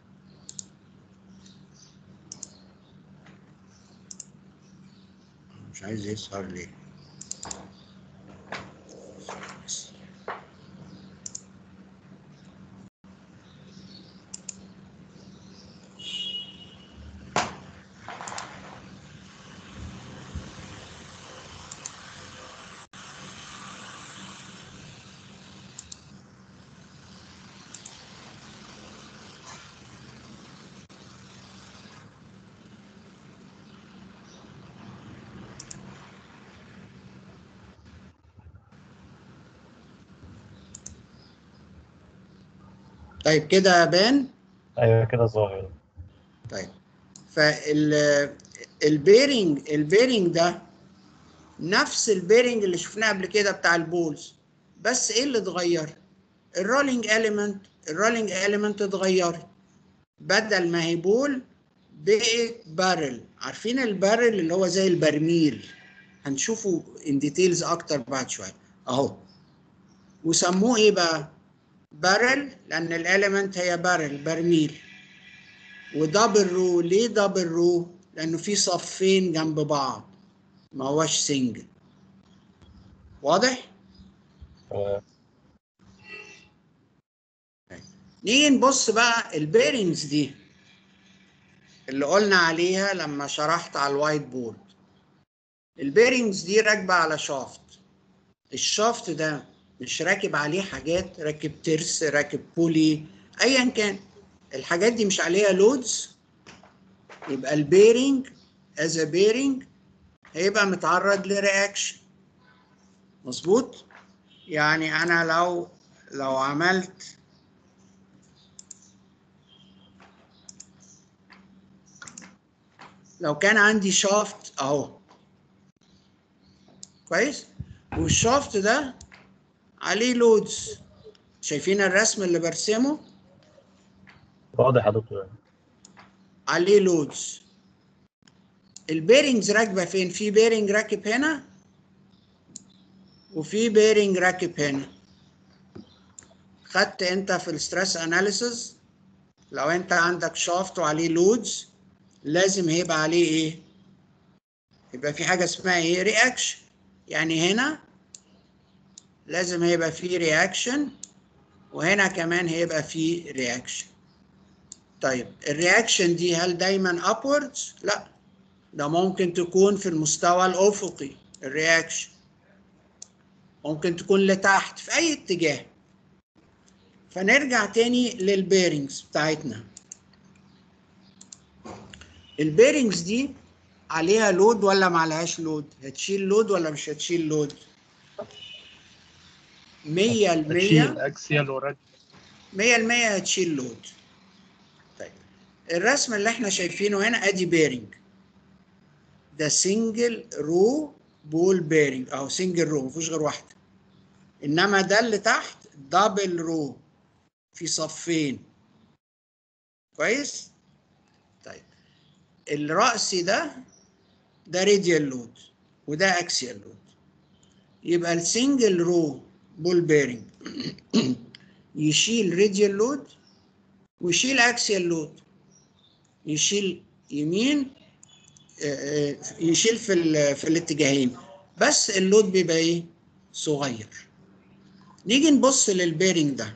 مش عايز يظهر ليه؟ طيب كده بان. ايوه كده ظاهر. طيب فال البيرنج البيرنج ده نفس البيرنج اللي شفناه قبل كده بتاع البولز، بس ايه اللي اتغير؟ الرولينج اليمنت الرولينج اليمنت اتغيرت. بدل ما هي بول بقت بارل. عارفين البارل اللي هو زي البرميل؟ هنشوفه ان ديتيلز اكتر بعد شويه اهو. وسموه ايه بقى؟ بارل، لان الاليمنت هي بارل، برميل. ودبل رو، ليه دبل رو؟ لانه في صفين جنب بعض، ما هوش سنجل. واضح؟ تمام. نيجي نبص بقى البيرنجز دي اللي قلنا عليها لما شرحت على الوايت بورد. البيرنجز دي راكبه على شافت. الشافت ده مش راكب عليه حاجات، راكب ترس، راكب بولي، ايا كان الحاجات دي مش عليها لودز، يبقى البيرنج از ا بيرنج هيبقى متعرض لرياكشن. مظبوط؟ يعني انا لو لو عملت لو كان عندي شافت اهو كويس، والشافت ده عليه لودز، شايفين الرسم اللي برسمه؟ واضح يا دكتور. عليه لودز. البيرنجز راكبه فين؟ في بيرنج راكب هنا وفي بيرنج راكب هنا. خدت انت في الستريس اناليسيس لو انت عندك شافت وعليه لودز لازم هيبقى عليه ايه؟ يبقى في حاجه اسمها ايه؟ رياكشن. يعني هنا لازم هيبقى في رياكشن وهنا كمان هيبقى في رياكشن. طيب الرياكشن دي هل دايما upwards؟ لا، ده ممكن تكون في المستوى الافقي. الرياكشن ممكن تكون لتحت في اي اتجاه. فنرجع تاني للبيرنجز بتاعتنا. البيرنجز دي عليها لود ولا ما عليهاش لود؟ هتشيل لود ولا مش هتشيل لود؟ مية هتشيل المية اكسيال وراديال. مية المية هتشيل لود. طيب الرسم اللي احنا شايفينه هنا ادي بيرنج، ده سنجل رو بول بيرنج اهو، سنجل رو مفيش غير واحده. انما ده اللي تحت دبل رو في صفين. كويس؟ طيب الرأسي ده ده راديال لود وده اكسيال لود. يبقى السنجل رو بول بيرنج يشيل راديال لود ويشيل اكسيال لود، يشيل يمين يشيل في في الاتجاهين، بس اللود بيبقى ايه؟ صغير. نيجي نبص للبيرنج ده.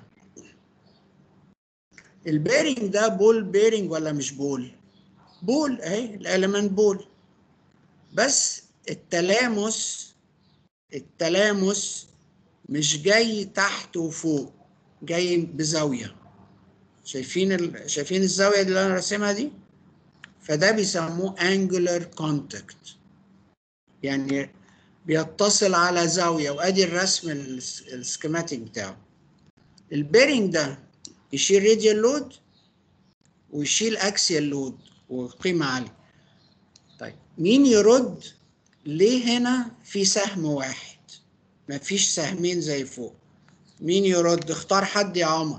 البيرنج ده بول بيرنج ولا مش بول؟ بول اهي، الاليمنت بول، بس التلامس التلامس مش جاي تحت وفوق، جاي بزاويه. شايفين ال... شايفين الزاويه اللي انا راسمها دي؟ فده بيسموه angular contact، يعني بيتصل على زاويه. وادي الرسم السكيماتيك بتاعه. البيرنج ده يشيل راديال لود ويشيل اكسيال لود وقيمه عاليه. طيب مين يرد ليه هنا في سهم واحد مفيش سهمين زي فوق؟ مين يرد؟ اختار حد يا عمر.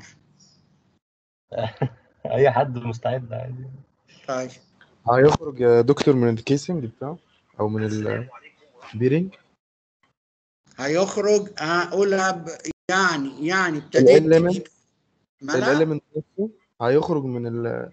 اي حد مستعد عادي. طيب هيخرج يا دكتور من الكيسنج بتاعه او من البيرنج. هيخرج اقولها ب... يعني يعني ابتديت تجيب ملعب. الاليمنت نفسه هيخرج من ال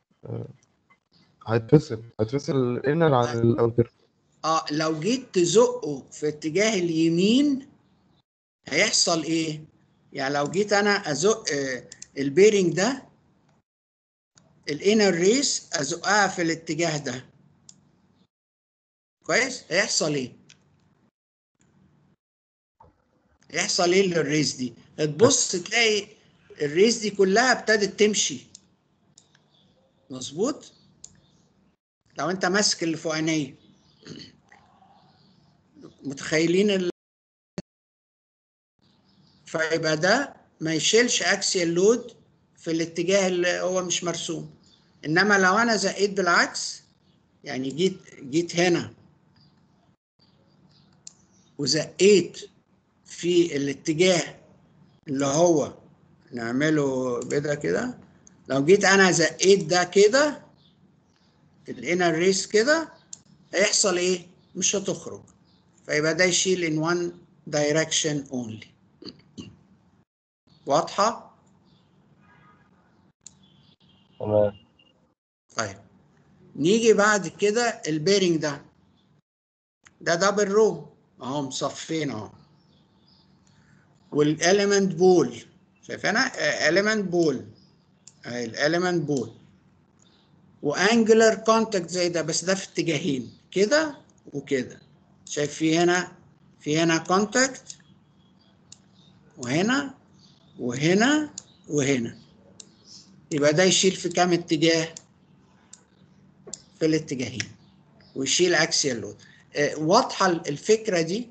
هيتفصل هيتفصل الانر عن الاوتر. اه لو جيت تزقه في اتجاه اليمين هيحصل ايه؟ يعني لو جيت انا ازق البيرنج ده الانر ريس ازقها في الاتجاه ده كويس، هيحصل ايه؟ يحصل ايه للريس دي؟ تبص تلاقي الريس دي كلها ابتدت تمشي. مظبوط؟ لو انت ماسك اللي فوقانيه متخيلين ال... فيبقى ده ما يشيلش اكسيال لود في الاتجاه اللي هو مش مرسوم. انما لو انا زقيت بالعكس، يعني جيت جيت هنا وزقيت في الاتجاه اللي هو نعمله كده كده، لو جيت انا زقيت ده كده الانر ريس كده هيحصل ايه؟ مش هتخرج. فيبقى ده يشيل in one direction only. واضحة؟ تمام. طيب نيجي بعد كده البيرنج ده ده دبل رو اهو مصفين اهو، والاليمنت بول شايفينها اليمنت بول اهي الاليمنت بول، وانجلر كونتاكت زي ده بس ده في اتجاهين كده وكده. شايف في هنا في هنا كونتاكت وهنا وهنا وهنا، يبقى ده يشيل في كام اتجاه؟ في الاتجاهين، ويشيل اكسيال لود. اه واضحه الفكره دي؟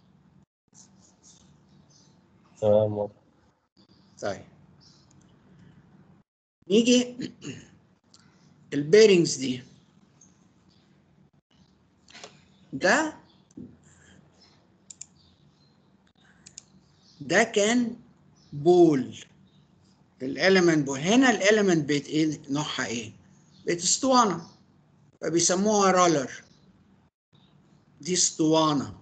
تمام واضح. طيب نيجي البيرنجز دي، ده ده كان بول الاليمنت بول. هنا الاليمنت بقت ايه نوعها ايه؟ بقت اسطوانه فبيسموها رولر، دي اسطوانه.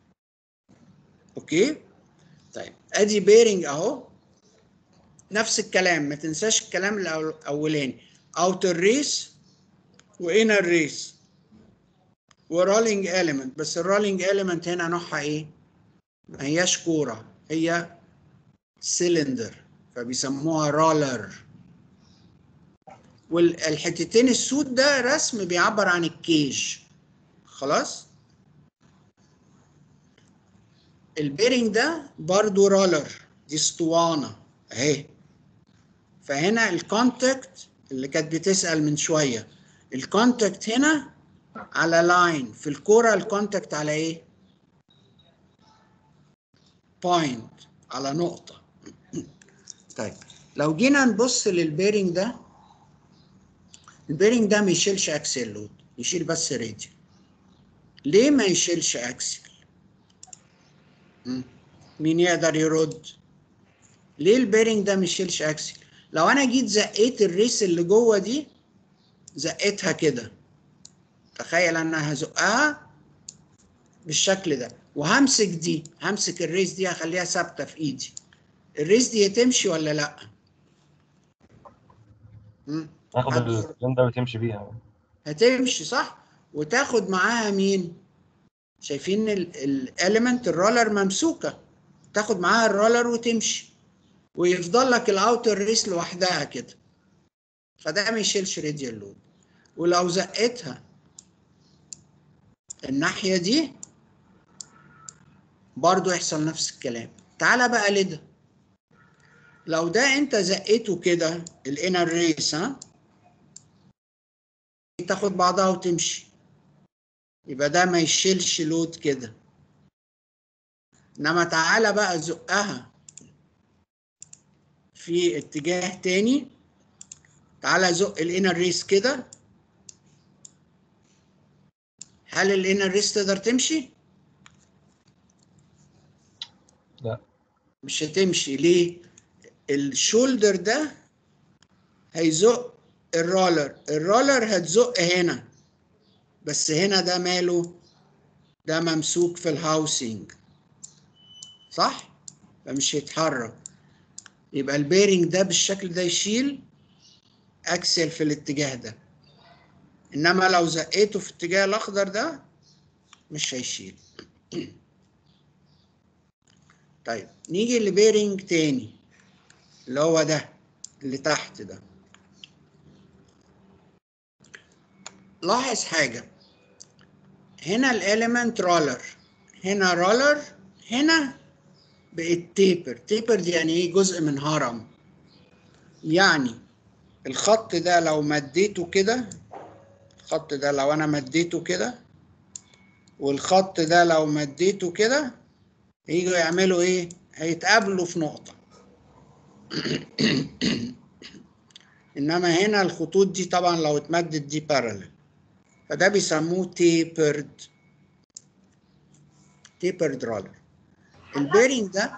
اوكي طيب ادي بيرنج اهو، نفس الكلام ما تنساش الكلام الاولاني، اوتر ريس وانر ريس ورولينج اليمنت. بس الرولينج اليمنت هنا نوعها ايه؟ ما هياش كوره، هي سيلندر فبيسموها رولر. والحتتين السود ده رسم بيعبر عن الكيج. خلاص البيرنج ده برضو رولر، دي اسطوانه اهي. فهنا الكونتاكت اللي كانت بتسأل من شويه، الكونتاكت هنا على لاين، في الكوره الكونتاكت على ايه؟ بوينت، على نقطه. طيب لو جينا نبص للبيرنج ده، البيرنج ده ما يشيلش اكسل لود، يشيل بس راديال. ليه ما يشيلش اكسل؟ مين يقدر يرد؟ ليه البيرنج ده ما يشيلش اكسل؟ لو انا جيت زقيت الريس اللي جوه دي، زقيتها كده، تخيل انا هزقها بالشكل ده وهمسك دي، همسك الريس دي هخليها ثابته في ايدي، الريس دي هتمشي ولا لا؟ تاخد السلندر وتمشي بيها. هتمشي صح، وتاخد معاها مين؟ شايفين الاليمنت الرولر ممسوكه، تاخد معاها الرولر وتمشي، ويفضل لك الاوتر ريس لوحدها كده، فده ما يشيلش راديال لود. ولو زقتها الناحيه دي برضو يحصل نفس الكلام. تعالى بقى لده، لو ده انت زقيته كده الانر ريس، ها تاخد بعضها وتمشي، يبقى ده ما يشيلش لود كده. انما تعالى بقى زقها في اتجاه تاني، تعالى زق الانر ريس كده، هل الانر ريس تقدر تمشي؟ لا مش هتمشي. ليه؟ الشولدر ده هيزق الرولر، الرولر هتزق هنا، بس هنا ده ماله؟ ده ممسوك في الهاوسنج صح؟ فمش هيتحرك. يبقى البيرنج ده بالشكل ده يشيل اكسل في الاتجاه ده، انما لو زقيته في الاتجاه الاخضر ده مش هيشيل. طيب نيجي لبيرنج تاني اللي هو ده اللي تحت ده. لاحظ حاجة، هنا الاليمنت رولر، هنا رولر، هنا بقت تيبر. تيبر دي يعني ايه؟ جزء من هرم. يعني الخط ده لو مديته كده، الخط ده لو انا مديته كده، والخط ده لو مديته كده، ييجوا يعملوا ايه؟ هيتقابلوا في نقطة. انما هنا الخطوط دي طبعا لو اتمدت دي بارالل، فده بيسموه تيبرد، تيبرد رولر. البيرنج ده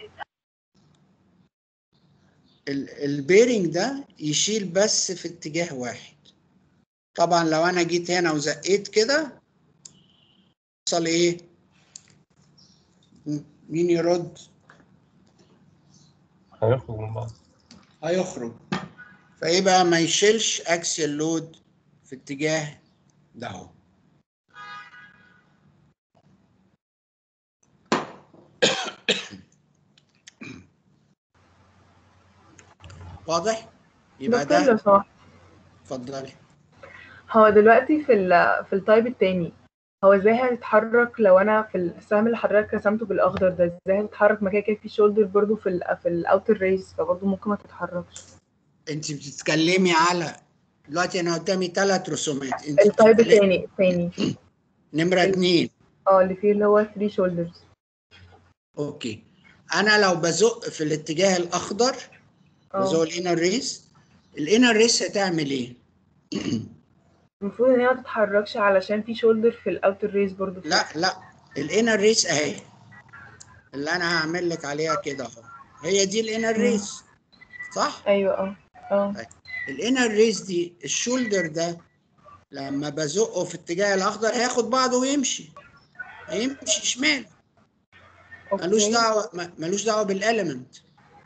البيرنج ده يشيل بس في اتجاه واحد. طبعا لو انا جيت هنا وزقيت كده يحصل ايه؟ مين يرد؟ هيخرج من بعض. هيخرج. فيبقى ما يشيلش اكسيال لود في اتجاه ده اهو. واضح؟ يبقى دكتور ده لو سمحت، اتفضلي. هو دلوقتي في ال في التايب التاني هو ازاي هيتحرك لو انا في السهم اللي حضرتك رسمته بالاخضر ده، ازاي هيتحرك؟ ما كده كده في شولدر برضه في ال في الاوتر ريس، فبرضه ممكن ما تتحركش. انت بتتكلمي على دلوقتي انا قدامي ثلاث رسومات. انت التايب بتتكلمي التاني التاني نمرة اتنين. اه اللي فيه اللي هو ثلاثة شولدرز. اوكي، انا لو بزق في الاتجاه الاخضر بزق اه الانر ريس، الانر ريس هتعمل ايه؟ المفروض ان هي ما تتحركش علشان في شولدر في الاوتر ريس برضه فوق. لا لا، الانر ريس اهي اللي انا هعمل لك عليها كده اهو، هي دي الانر ريس صح؟ ايوه اه اه الانر ريس دي الشولدر ده لما بزقه في اتجاه الاخضر هياخد بعضه ويمشي، هيمشي شمال، ملوش اوكي. دعوه م- ملوش دعوه بالاليمنت.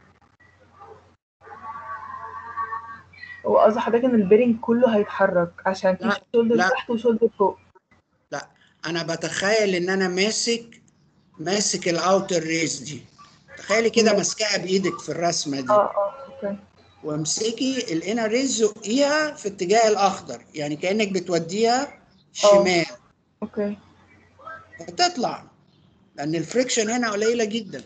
هو قصدي حضرتك ان البيرنج كله هيتحرك عشان في لا شولدر لا تحت وشولدر فوق. لا، انا بتخيل ان انا ماسك ماسك الاوتر ريس دي، تخيلي كده ماسكاها بايدك في الرسمه دي، اه اه اوكي. وامسكي الانر ريس زقيها في اتجاه الاخضر، يعني كانك بتوديها اه شمال، اوكي. هتطلع لان الفريكشن هنا قليله جدا.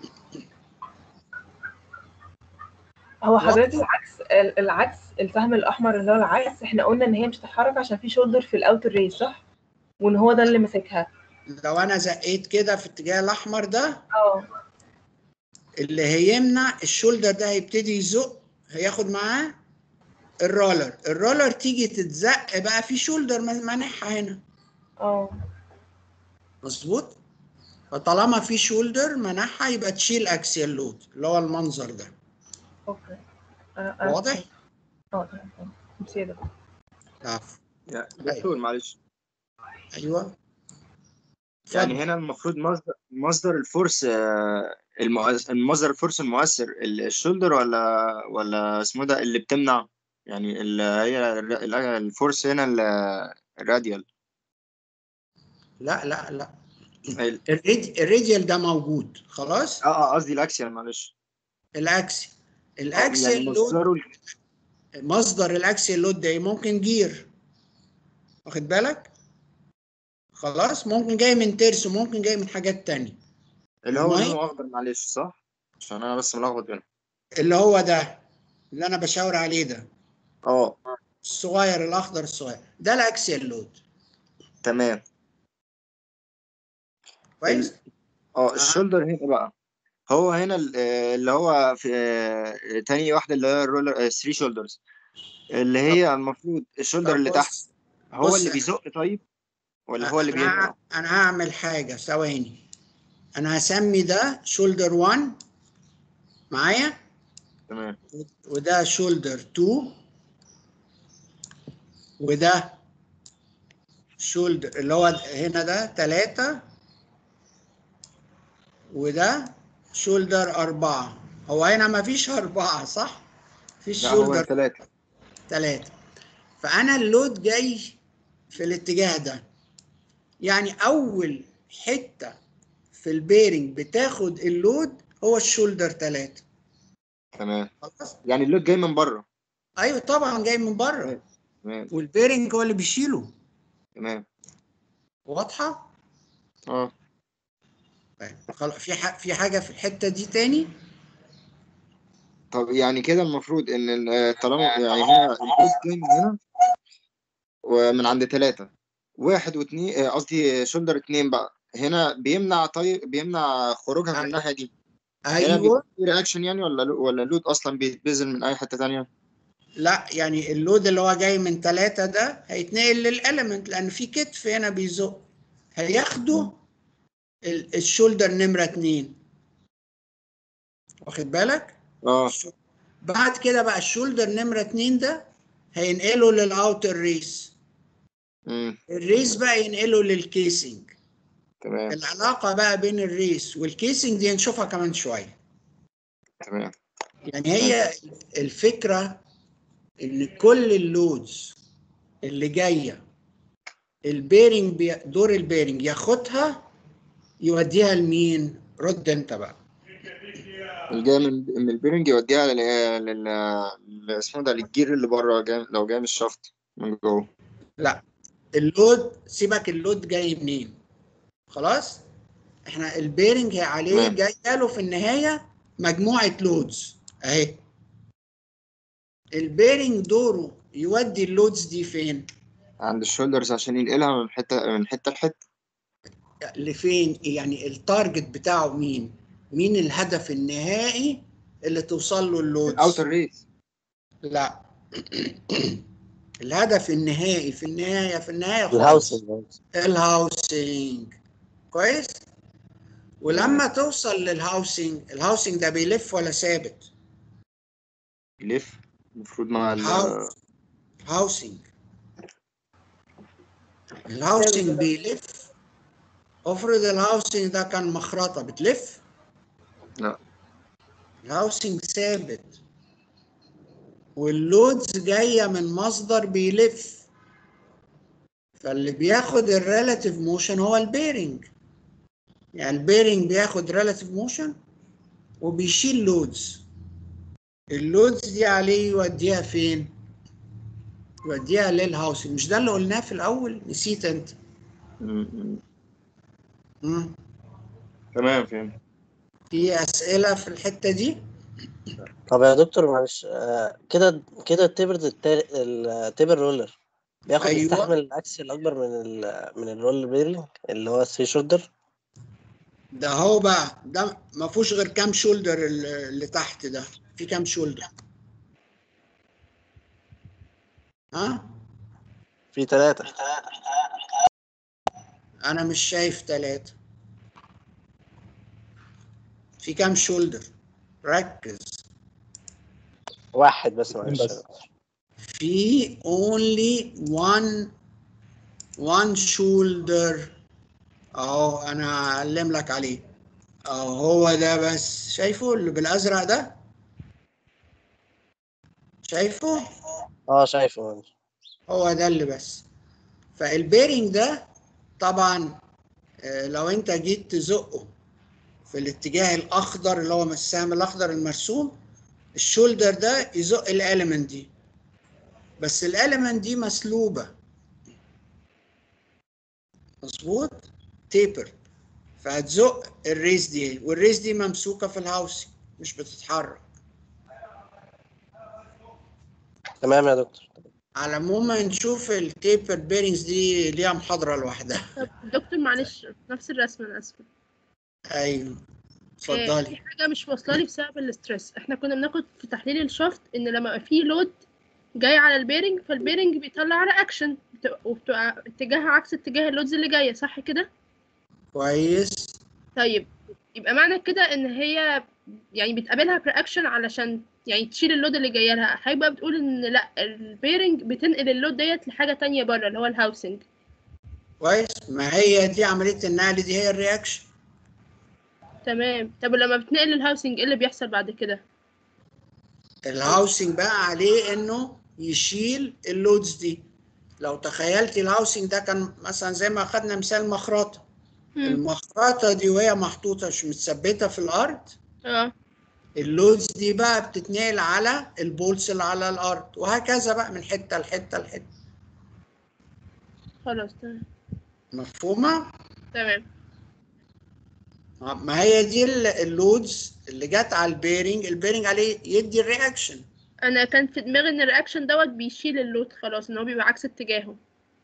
هو حضرتك واضح؟ العكس ال- العكس السهم الاحمر اللي هو العكس، احنا قلنا ان هي مش هتتحرك عشان في شولدر في الاوتر ريس صح؟ وان هو ده اللي ماسكها. لو انا زقيت كده في الاتجاه الاحمر ده اه اللي هيمنع الشولدر ده هيبتدي يزق، هياخد معاه الرولر، الرولر تيجي تتزق بقى في شولدر مانعها هنا، اه مظبوط؟ فطالما في شولدر منعها يبقى تشيل اكسيال لود اللي هو المنظر ده. اوكي. انا انا واضح؟ فهمت. اه تمام تمام. ميرسي ده. العفو. يا دكتور معلش، ايوه يعني اتفضل. هنا المفروض مصدر مصدر الفورس آه، المؤث- المصدر الفورس المؤثر ال- الشولدر ولا ولا اسمه ده اللي بتمنع، يعني اللي هي الر- ال- الفورس هنا ال- الراديال. لا لا لا، ال- الريد الراديال ده موجود خلاص. اه اه قصدي الاكسيال معلش. الاكسي اه يعني الاكسيال لود، مصدره ال- مصدر الاكسيال لود ده ممكن جير، واخد بالك؟ خلاص، ممكن جاي من ترس وممكن جاي من حاجات تانية. اللي هو المهم لونه اخضر معلش صح؟ عشان انا بس ملخبط هنا. اللي هو ده اللي انا بشاور عليه ده اه الصغير الاخضر الصغير ده الاكسيال لود. تمام. كويس؟ ال... اه آه. الشولدر هنا بقى، هو هنا ال- آه، اللي هو في آه، تاني واحدة اللي هي الرولر ثلاثة شولدرز، اللي طب هي المفروض الشولدر طب اللي تحت بص هو اللي بص بيزق طيب ولا هو اللي انا بيمنع؟ انا هعمل حاجه ثواني، انا هسمي ده شولدر واحد معايا، تمام وده شولدر اتنين، وده شولدر اللي هو هنا ده تلاتة، وده شولدر أربعة. هو هنا مفيش أربعة صح؟ فيش لا هو شولدر ثلاثة. تلاتة. فأنا اللود جاي في الاتجاه ده، يعني أول حتة في البيرنج بتاخد اللود هو الشولدر تلاتة. تمام خلاص؟ يعني اللود جاي من بره. أيوه طبعا جاي من بره، تمام تمام والبيرنج هو اللي بيشيله. تمام واضحة؟ اه طيب خلاص، في ح- في حاجة في الحتة دي تاني؟ طب يعني كده المفروض ان ال- طالما يعني هنا اللود جاي من هنا ومن عند ثلاثة، واحد واثنين آه، قصدي شولدر اتنين بقى هنا بيمنع، طيب بيمنع خروجها من الناحية دي، هنا بيبقى أيوه. في رياكشن يعني ولا ولا اللود اصلا بيتبذل من اي حتة تانية؟ لا يعني اللود اللي هو جاي من ثلاثة ده هيتنقل للإليمنت لأن في كتف هنا بيزق، هياخده ال- الشولدر نمرة اتنين، واخد بالك؟ اه بعد كده بقى الشولدر نمرة اتنين ده هينقله للأوتر ريس، امم الريس بقى ينقله للكيسنج. تمام العلاقه بقى بين الريس والكيسنج دي نشوفها كمان شويه. تمام يعني هي الفكره ان كل اللودز اللي جايه البيرنج بي... دور البيرنج ياخدها يوديها لمين؟ رد انت بقى. الجاي من من البيرنج يوديها لل لل لل- اسمه ده للجير اللي بره، جاي لو جاي من الشفط من جوه. لا، اللود سيبك، اللود جاي منين؟ خلاص، احنا البيرنج عليه تمام جاي له في النهايه مجموعه لودز اهي. البيرنج دوره يودي اللودز دي فين؟ عند الشولدرز عشان ينقلها من حته من حته لحته. لفين؟ يعني التارجت بتاعه مين؟ مين الهدف النهائي اللي توصل له اللودز؟ الاوتر ريس. لا الهدف النهائي في النهايه في النهايه خالص الهاوسنج. الهاوسنج. كويس. ولما توصل للهاوسنج، الهاوسنج ده بيلف ولا ثابت؟ يلف المفروض مع ال هاوس هاوسنج الهاوسنج بيلف. افرض الهاوسنج ده كان مخرطه بتلف؟ لا الهاوسنج ثابت واللودز جايه من مصدر بيلف، فاللي بياخد الريلاتيف موشن هو البيرنج. يعني البيرنج بياخد ريلاتيف موشن وبيشيل لودز. اللودز دي عليه يوديها فين؟ يوديها للهاوسنج. مش ده اللي قلناه في الاول؟ نسيت انت؟ م- مم. تمام فهمت. في اسئله في الحته دي؟ طب يا دكتور معلش، آه، كده كده التبر التال- التبر رولر بياخد أيوة. يستحمل الاكس الاكبر من ال من الرول بيرنج اللي هو الثري شولدر. ده هو بقى ده ما فيهوش غير كام شولدر اللي اللي تحت ده؟ في كام شولدر؟ ها؟ في ثلاثة. انا مش شايف ثلاثة. في كام شولدر؟ ركز. واحد بس معلش يا بس. دكتور. في only one one shoulder اهو، انا هعلم لك عليه اهو. هو ده بس، شايفه اللي بالازرق ده؟ شايفه؟ اه شايفه. هو ده اللي بس. فالبيرنج ده طبعا آه، لو انت جيت تزقه في الاتجاه الاخضر اللي هو السهم الاخضر المرسوم، الشولدر ده يزق الاليمنت دي، بس الاليمنت دي مسلوبه. مظبوط؟ تيبر. فهتزق الريس دي، والريس دي ممسوكه في الهاوسنج مش بتتحرك. تمام يا دكتور. على العموم نشوف التيبر بيرنجز دي ليها محاضره لوحدها. طب دكتور معلش، نفس الرسمة أنا آسفة. ايوه آه، اتفضلي. في حاجة مش واصلة لي بسبب الاسترس. احنا كنا بناخد في تحليل الشفط إن لما يبقى في لود جاي على البيرنج، فالبيرنج بيطلع رياكشن وبتبقى اتجاهها عكس اتجاه اللودز اللي جاية، صح كده؟ كويس. طيب يبقى معنى كده إن هي يعني بتقابلها برياكشن علشان يعني تشيل اللود اللي جايه لها. هيبقى بتقول ان لا، البيرنج بتنقل اللود ديت لحاجه تانية بره اللي هو الهاوسنج. كويس، ما هي دي عمليه النقل دي، هي الرياكشن. تمام. طب لما بتنقل الهاوسنج ايه اللي بيحصل بعد كده؟ الهاوسنج بقى عليه انه يشيل اللودز دي. لو تخيلتي الهاوسنج ده كان مثلا زي ما اخدنا مثال مخرطه، المخرطه دي وهي محطوطه مش متثبته في الارض، اه اللودز دي بقى بتتنقل على البولز اللي على الارض، وهكذا بقى من حته لحته لحته. خلاص تمام. مفهومه؟ تمام. ما هي دي اللودز اللي جت على البيرنج، البيرنج عليه يدي الرياكشن. انا كان في دماغي ان الرياكشن دوت بيشيل اللود خلاص، ان هو بيبقى عكس اتجاهه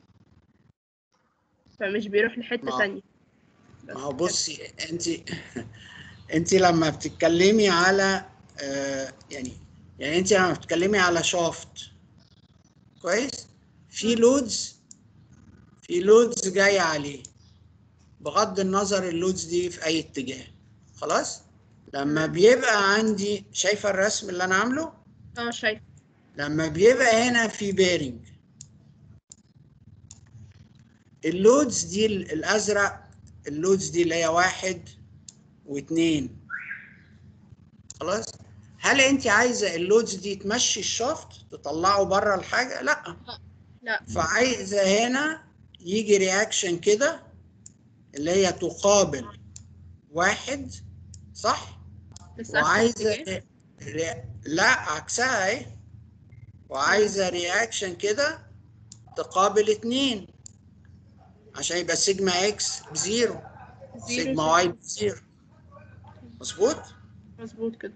فمش بيروح لحته تانية. ما هو بصي، انت انت لما بتتكلمي على آه يعني يعني انت لما بتتكلمي على شافت، كويس، في لودز في لودز جايه عليه بغض النظر اللودز دي في اي اتجاه. خلاص. لما بيبقى عندي، شايفه الرسم اللي انا عامله؟ اه شايف. لما بيبقى هنا في بيرنج، اللودز دي الازرق اللودز دي اللي هي واحد واثنين. خلاص. هل انت عايزه اللودز دي تمشي الشافت تطلعه بره الحاجه؟ لا لا. فعايزه هنا يجي رياكشن كده اللي هي تقابل واحد، صح؟ بس وعايزه ري... لا عكسها اهي، وعايزه رياكشن كده تقابل اتنين عشان يبقى سيجما اكس بزيرو، سيجما واي بزيرو. مظبوط؟ مظبوط كده.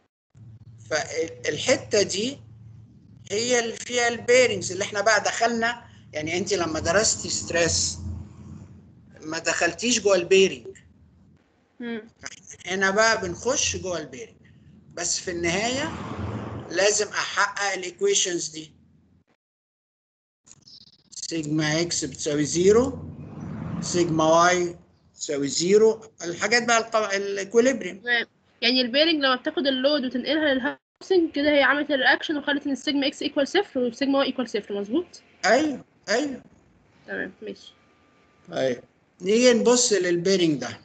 فالحته دي هي اللي فيها البيرنجز اللي احنا بقى دخلنا. يعني انت لما درستي ستريس ما دخلتيش جوه البيرنج، هنا بقى بنخش جوه البيرنج. بس في النهايه لازم احقق الايكويشنز دي، سيجما اكس بتساوي زيرو، سيجما واي تساوي زيرو، الحاجات بقى الاكوليبريم. يعني البيرنج لما بتاخد اللود وتنقلها للهاوسنج كده هي عملت الرياكشن وخلت ان السيجما اكس ايكوال صفر والسيجما واي ايكوال صفر. مظبوط؟ ايوه ايوه تمام ماشي. طيب نيجي نبص للبيرنج ده.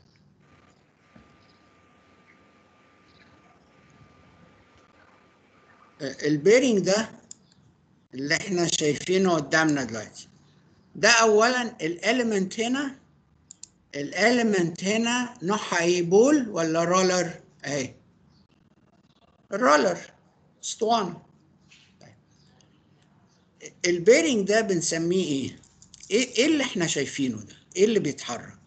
البيرنج ده اللي احنا شايفينه قدامنا دلوقتي ده اولا الاليمنت هنا، الاليمنت هنا نوعها ايه؟ بول ولا رولر؟ اهي الرولر اسطوانه. البيرنج ده بنسميه ايه؟ ايه ايه اللي احنا شايفينه ده؟ ايه اللي بيتحرك؟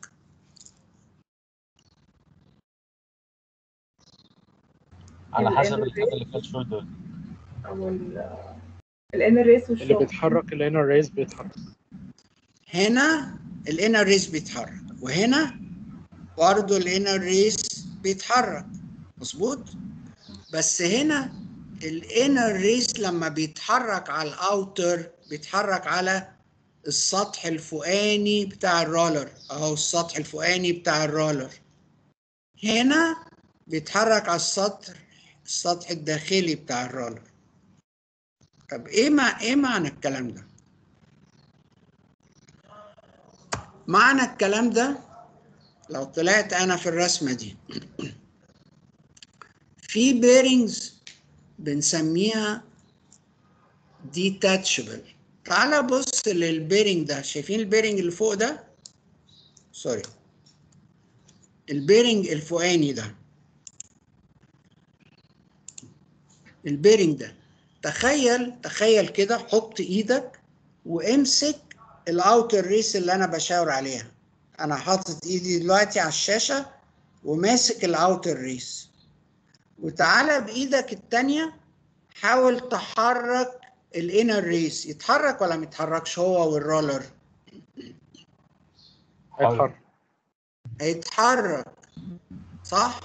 على حسب الحاجه اللي فيها الشولدر او الانر ريس والشوك اللي بيتحرك الانر ريس بيتحرك. هنا الانر ريس بيتحرك وهنا برضه الانر ريس بيتحرك. مظبوط. بس هنا الانر ريس لما بيتحرك على الاوتر بيتحرك على السطح الفوقاني بتاع الرولر اهو، السطح الفوقاني بتاع الرولر. هنا بيتحرك على السطح السطح الداخلي بتاع الرولر. طب ايه مع ايه معنى الكلام ده؟ معنى الكلام ده لو طلعت انا في الرسمه دي في بيرنجز بنسميها ديتاتشبل. تعال بص للبيرنج ده، شايفين البيرنج اللي فوق ده؟ سوري، البيرنج الفوقاني ده، البيرنج ده تخيل تخيل كده، حط ايدك وامسك الاوتر ريس اللي انا بشاور عليها. انا حاطط ايدي دلوقتي على الشاشه وماسك الاوتر ريس، وتعالى بايدك التانيه حاول تحرك الانر ريس. يتحرك ولا ما يتحركش هو والرولر؟ هيتحرك. هيتحرك صح؟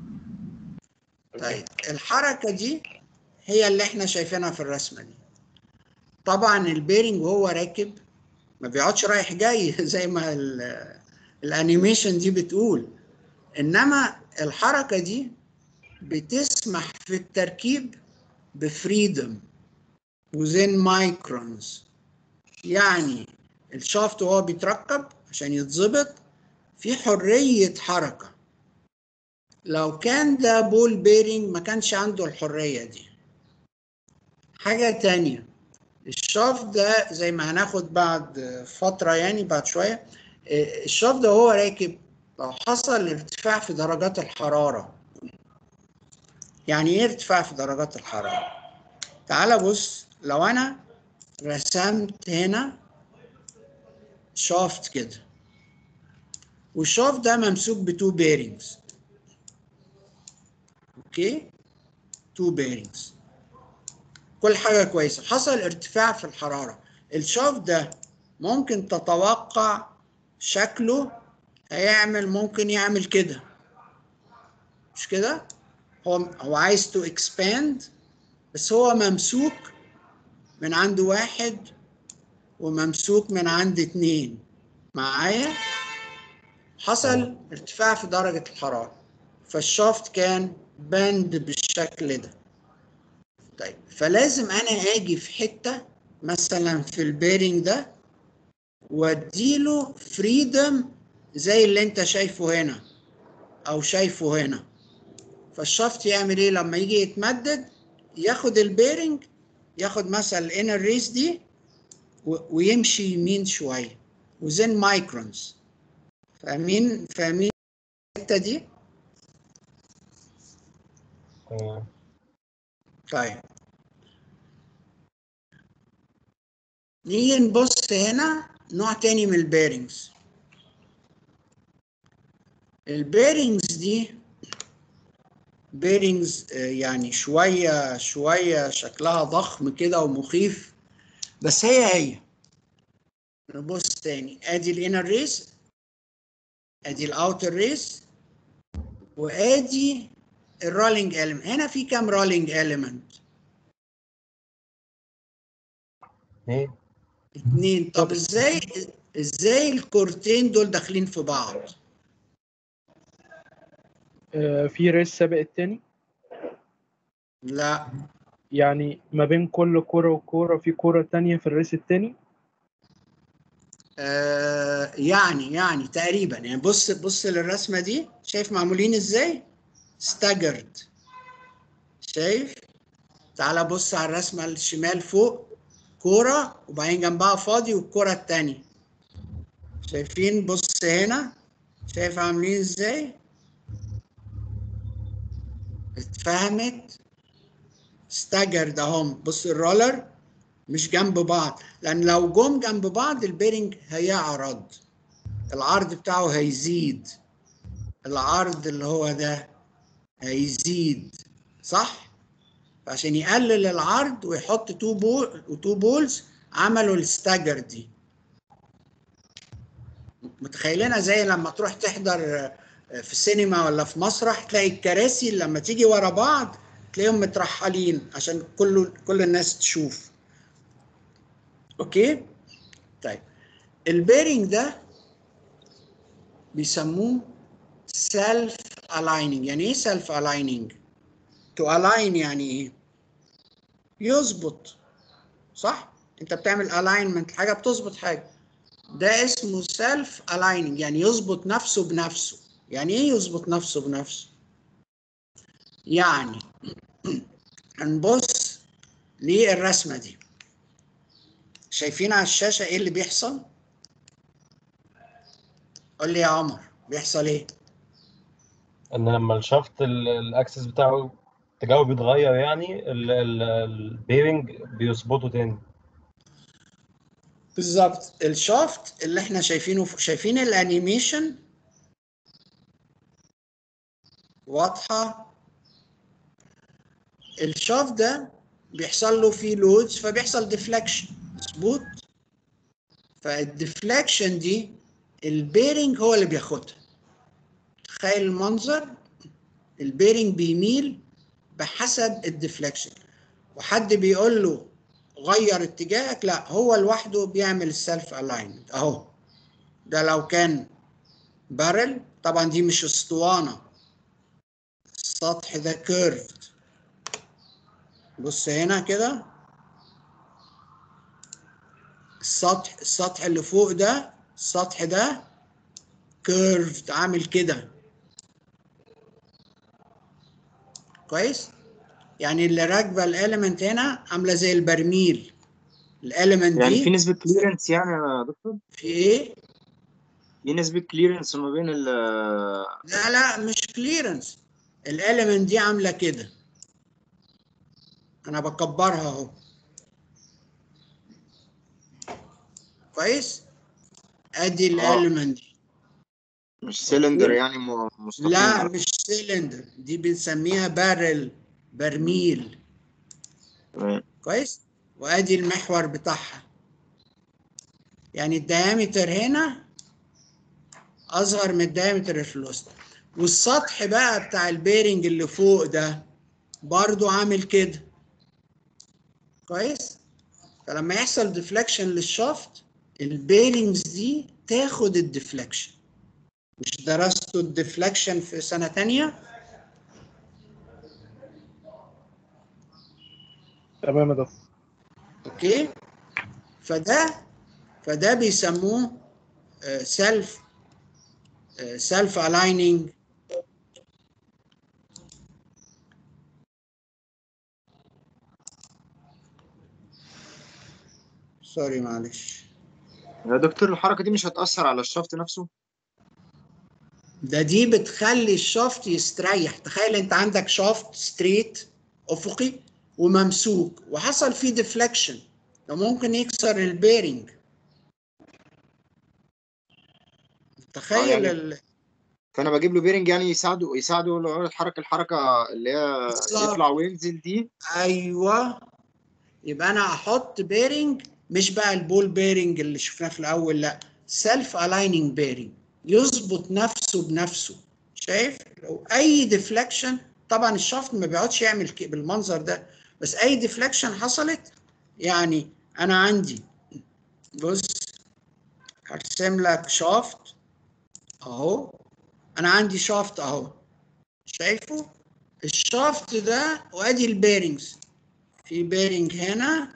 طيب الحركه دي هي اللي احنا شايفينها في الرسمه دي. طبعا البيرنج وهو راكب ما بيقعدش رايح جاي زي ما الانيميشن دي بتقول، انما الحركه دي بتسمح في التركيب بفريدم وزين مايكرونز. يعني الشافت وهو بيتركب عشان يتظبط في حريه حركه. لو كان ده بول بيرنج ما كانش عنده الحريه دي. حاجه تانية، الشافت ده زي ما هناخد بعد فتره يعني بعد شويه، الشافت ده وهو راكب لو حصل ارتفاع في درجات الحراره. يعني ايه ارتفاع في درجات الحراره؟ تعال بص، لو انا رسمت هنا شافت كده والشافت ده ممسوك بتو بيرنجز، اوكي، تو بيرنجز، كل حاجه كويسه، حصل ارتفاع في الحراره. الشافت ده ممكن تتوقع شكله هيعمل، ممكن يعمل كده، مش كده؟ هو هو عايز تو اكسباند، بس هو ممسوك من عند واحد وممسوك من عند اتنين. معايا؟ حصل ارتفاع في درجة الحرارة فالشافت كان باند بالشكل ده. طيب فلازم انا اجي في حتة مثلا في البيرنج ده واديله فريدم زي اللي انت شايفه هنا او شايفه هنا. فالشافت يعمل ايه لما يجي يتمدد؟ ياخد البيرنج، ياخد مثلا الانر ريس دي ويمشي يمين شويه وزين مايكرونز. فاهمين فاهمين الحته دي؟ تمام. طيب نيجي نبص هنا نوع تاني من البيرنجز. البيرنجز دي بيرنجز يعني شويه شويه شكلها ضخم كده ومخيف، بس هي هي. نبص تاني، ادي الانر ريس، ادي الاوتر ريس، وادي الرولينج اليمنت. هنا في كام رولينج اليمنت؟ ايه؟ اتنين. طب ازاي ازاي الكورتين دول داخلين في بعض؟ آه، في ريس سابق التاني، لا يعني ما بين كل كرة وكرة في كرة تانية في الريس التاني. آه يعني يعني تقريبا. يعني بص بص للرسمه دي، شايف معمولين ازاي؟ ستاجرد. شايف؟ تعال بص على الرسمه الشمال فوق، كوره وبعدين جنبها فاضي والكوره التانية. شايفين؟ بص هنا، شايف عاملين ازاي؟ اتفهمت؟ ستاجرد اهم. بص الرولر مش جنب بعض، لان لو جم جنب بعض البيرنج هيعرض، العرض بتاعه هيزيد، العرض اللي هو ده هيزيد، صح؟ عشان يقلل العرض ويحط تو بول وتو بولز عملوا الستاجر دي. متخيلينها زي لما تروح تحضر في السينما ولا في مسرح، تلاقي الكراسي لما تيجي ورا بعض تلاقيهم مترحلين عشان كل كل الناس تشوف. اوكي؟ طيب البيرنج ده بيسموه سيلف الايننج. يعني ايه سيلف الايننج؟ تو الاين يعني ايه؟ يظبط، صح؟ انت بتعمل الاينمنت حاجه بتظبط حاجه، ده اسمه سيلف الايننج، يعني يظبط نفسه بنفسه. يعني ايه يظبط نفسه بنفسه؟ يعني هنبص للرسمه دي، شايفين على الشاشه ايه اللي بيحصل؟ قول لي يا عمر، بيحصل ايه؟ ان لما الشافت ال- الاكسس بتاعه اتجاهه بيتغير، يعني ال- ال- البيرنج بيظبطه تاني. بالظبط. الشافت اللي احنا شايفينه فوق، شايفين الانيميشن واضحه؟ الشافت ده بيحصل له فيه لودز فبيحصل ديفليكشن، مظبوط؟ فالديفليكشن دي البيرنج هو اللي بياخدها. تخيل المنظر، البيرنج بيميل بحسب الديفليكشن، وحد بيقول له غير اتجاهك، لا هو لوحده بيعمل السيلف الاينمنت. اهو ده لو كان بارل، طبعا دي مش اسطوانه، السطح ده كيرفد. بص هنا كده، السطح السطح اللي فوق ده، السطح ده كيرفد عامل كده، كويس؟ يعني اللي راكبه الاليمنت هنا عامله زي البرميل. الاليمنت يعني في دي نسبة كليرنس يعني يا دكتور؟ في ايه؟ في نسبة كليرنس ما بين ال لا لا مش كليرنس، الاليمنت دي عامله كده، انا بكبرها اهو، كويس؟ ادي اه الاليمنت دي. مش سيلندر اوكي؟ يعني م- مستقيم لا بقى. مش سيلندر، دي بنسميها بارل، برميل، تمام. كويس؟ وادي المحور بتاعها، يعني الديامتر هنا اصغر من الديامتر اللي في الوسط. والسطح بقى بتاع البيرنج اللي فوق ده برضو عامل كده، كويس؟ فلما يحصل ديفليكشن للشافت البيرنجز دي تاخد الديفليكشن. مش درستوا الديفليكشن في سنة تانية؟ تمام يا دكتور. اوكي؟ فده فده بيسموه سيلف سيلف الايننج، سوري معلش. يا دكتور الحركة دي مش هتأثر على الشافت نفسه؟ ده دي بتخلي الشافت يستريح. تخيل انت عندك شافت ستريت افقي وممسوك وحصل فيه ديفليكشن، ده ممكن يكسر البيرنج. اه تخيل يعني ال... فأنا بجيب له بيرنج يعني يساعده يساعده لو هو يتحرك الحركة اللي هي يطلع بالظبط. وينزل دي. ايوه، يبقى انا احط بيرنج، مش بقى البول بيرنج اللي شفناه في الاول، لا، سيلف الايننج بيرنج يظبط نفسه بنفسه. شايف؟ لو اي ديفليكشن، طبعا الشافت ما بيقعدش يعمل ك- بالمنظر ده، بس اي ديفليكشن حصلت، يعني انا عندي، بص هرسم لك شافت اهو، انا عندي شافت اهو، شايفه؟ الشافت ده وادي البيرنجز، في بيرنج هنا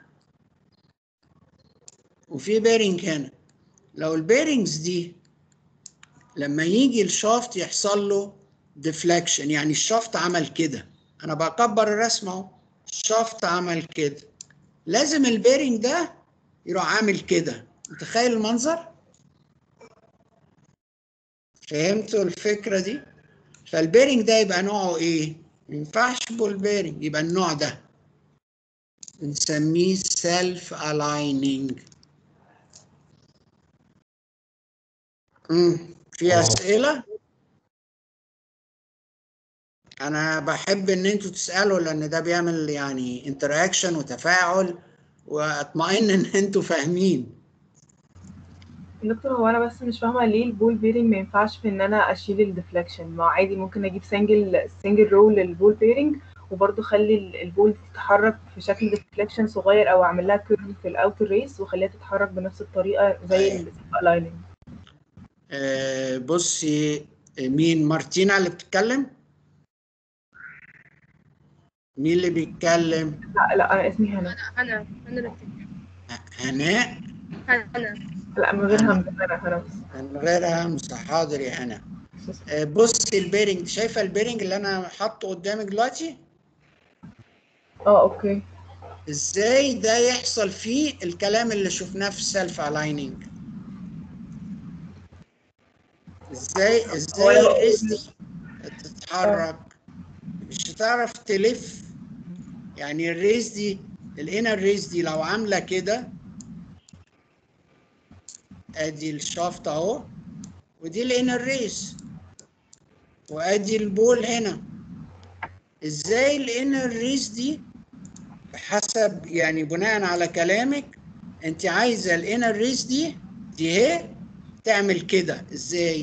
وفي بيرنج هنا. لو البيرنجز دي لما يجي الشافت يحصل له ديفليكشن، يعني الشافت عمل كده، انا بكبر الرسمه اهو، الشافت عمل كده، لازم البيرنج ده يروح عامل كده. متخيل المنظر؟ فهمتوا الفكره دي؟ فالبيرنج ده يبقى نوعه ايه؟ ما ينفعش بول بيرنج، يبقى النوع ده بنسميه سيلف الايننج. امم في اه اسئله؟ انا بحب ان انتوا تسالوا، لان ده بيعمل يعني انتراكشن وتفاعل، واطمئن ان انتوا فاهمين. دكتور هو انا بس مش فاهمه ليه البول بيرنج ما ينفعش في ان انا اشيل الديفليكشن؟ ما عادي ممكن اجيب سنجل سنجل رول للبول بيرنج وبرضه اخلي البول تتحرك في شكل ديفليكشن صغير، او اعمل لها كيرف في الاوتر ريس واخليها تتحرك بنفس الطريقه زي أيه. الالايننج. آه بصي، مين مارتينا اللي بتتكلم؟ مين اللي بيتكلم؟ لا لا انا اسمي هنا. انا انا اللي بتكلم. هناء؟ انا لا من غير هنا همزه، انا هنا بس. من غير همزه، حاضر يا هنا. آه بصي البيرنج، شايفه البيرنج اللي انا حاطه قدامك دلوقتي؟ اه اوكي. ازاي ده يحصل فيه الكلام اللي شفناه في السيلف الايننج؟ ازاي هو ازاي لو الريس دي اه تتحرك؟ مش هتعرف تلف، يعني الريس دي، الانر الريس دي لو عامله كده، ادي الشافت اهو، ودي الانر ريس، وادي البول هنا. ازاي الانر ريس دي، بحسب يعني بناء على كلامك انت عايزه الانر ريس دي دي هي تعمل كده ازاي؟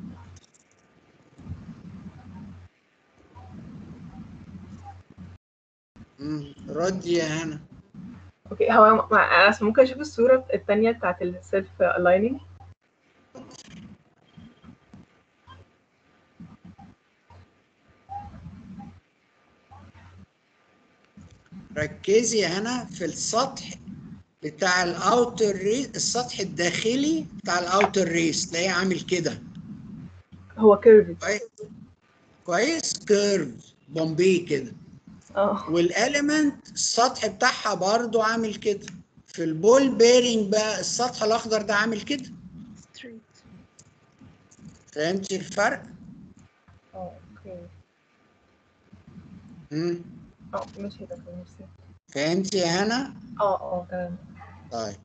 مم، ردي يا هنا. اوكي. هو مع- انا ممكن اشوف الصوره الثانيه بتاعت السيلف الايننج؟ ركزي هنا في السطح بتاع الاوتر ريس، السطح الداخلي بتاع الاوتر ريس، تلاقيه عامل كده. هو كيرف. كويس كويس، كيرف بومبي كده. اه والاليمنت السطح بتاعها برضو عامل كده. في البول بيرنج بقى السطح الاخضر ده عامل كده. ستريت. فهمتي الفرق؟ اه اوكي. امم اه ماشي ده ميرسي. فهمتي يا هنا؟ اه اه تمام. طيب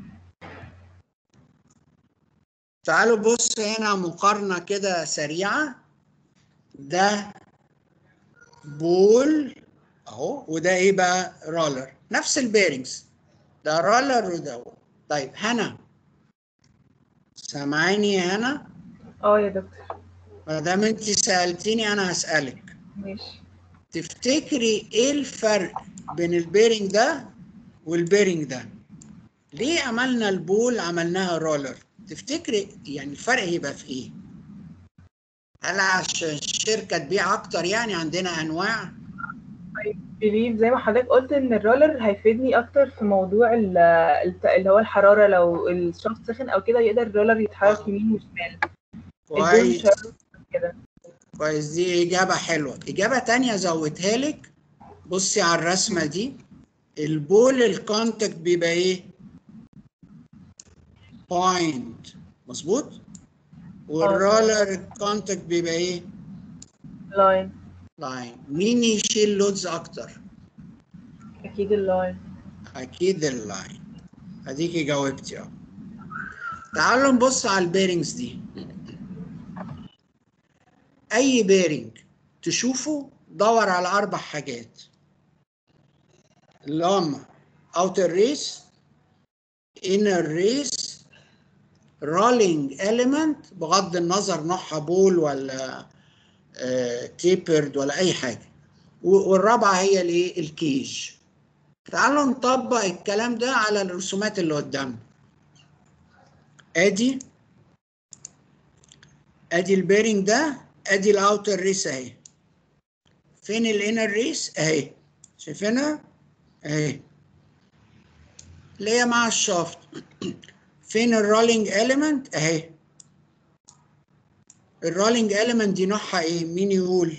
تعالوا بص هنا مقارنة كده سريعة. ده بول اهو، وده ايه بقى؟ رولر، نفس البيرنجز، ده رولر وده هو. طيب هنا سامعيني يا هنا؟ اه يا دكتور. ما دام انت سألتيني انا هسألك. ماشي. تفتكري ايه الفرق بين البيرنج ده والبيرنج ده؟ ليه عملنا البول عملناها رولر؟ تفتكري يعني الفرق هيبقى في ايه؟ هل عشان الشركة تبيع اكتر، يعني عندنا انواع؟ I believe زي ما حضرتك قلت ان الرولر هيفيدني اكتر في موضوع ال- الت- اللي هو الحرارة، لو الشخص سخن او كده يقدر الرولر يتحرك يمين وشمال. البول مش كويس هيرد كده. كويس، دي إجابة حلوة. إجابة تانية زودتها لك، بصي على الرسمة دي، البول الكونتاكت بيبقى إيه؟ بوينت، مظبوط؟ والرولر الكونتاكت بيبقى إيه؟ لاين. لاين. مين يشيل لودز أكتر؟ اكيد اللاين. أكيد اللاين. أديكي جاوبتي أهو. تعالوا نبص على البيرنجز دي. أي بيرنج تشوفه دور على أربع حاجات اللي هم outer race، inner race، rolling element بغض النظر نوعها بول ولا تيبرد ولا أي حاجة، والرابعة هي الإيه؟ الكيج. تعالوا نطبق الكلام ده على الرسومات اللي قدامنا. ادي ادي البيرنج ده، ادي الاوتر ريس اهي. فين الانر ريس؟ اهي، شايفينها اهي اللي هي مع الشافت. فين الرولينج اليمنت؟ اهي. الرولينج اليمنت دي نوعها ايه؟ مين يقول؟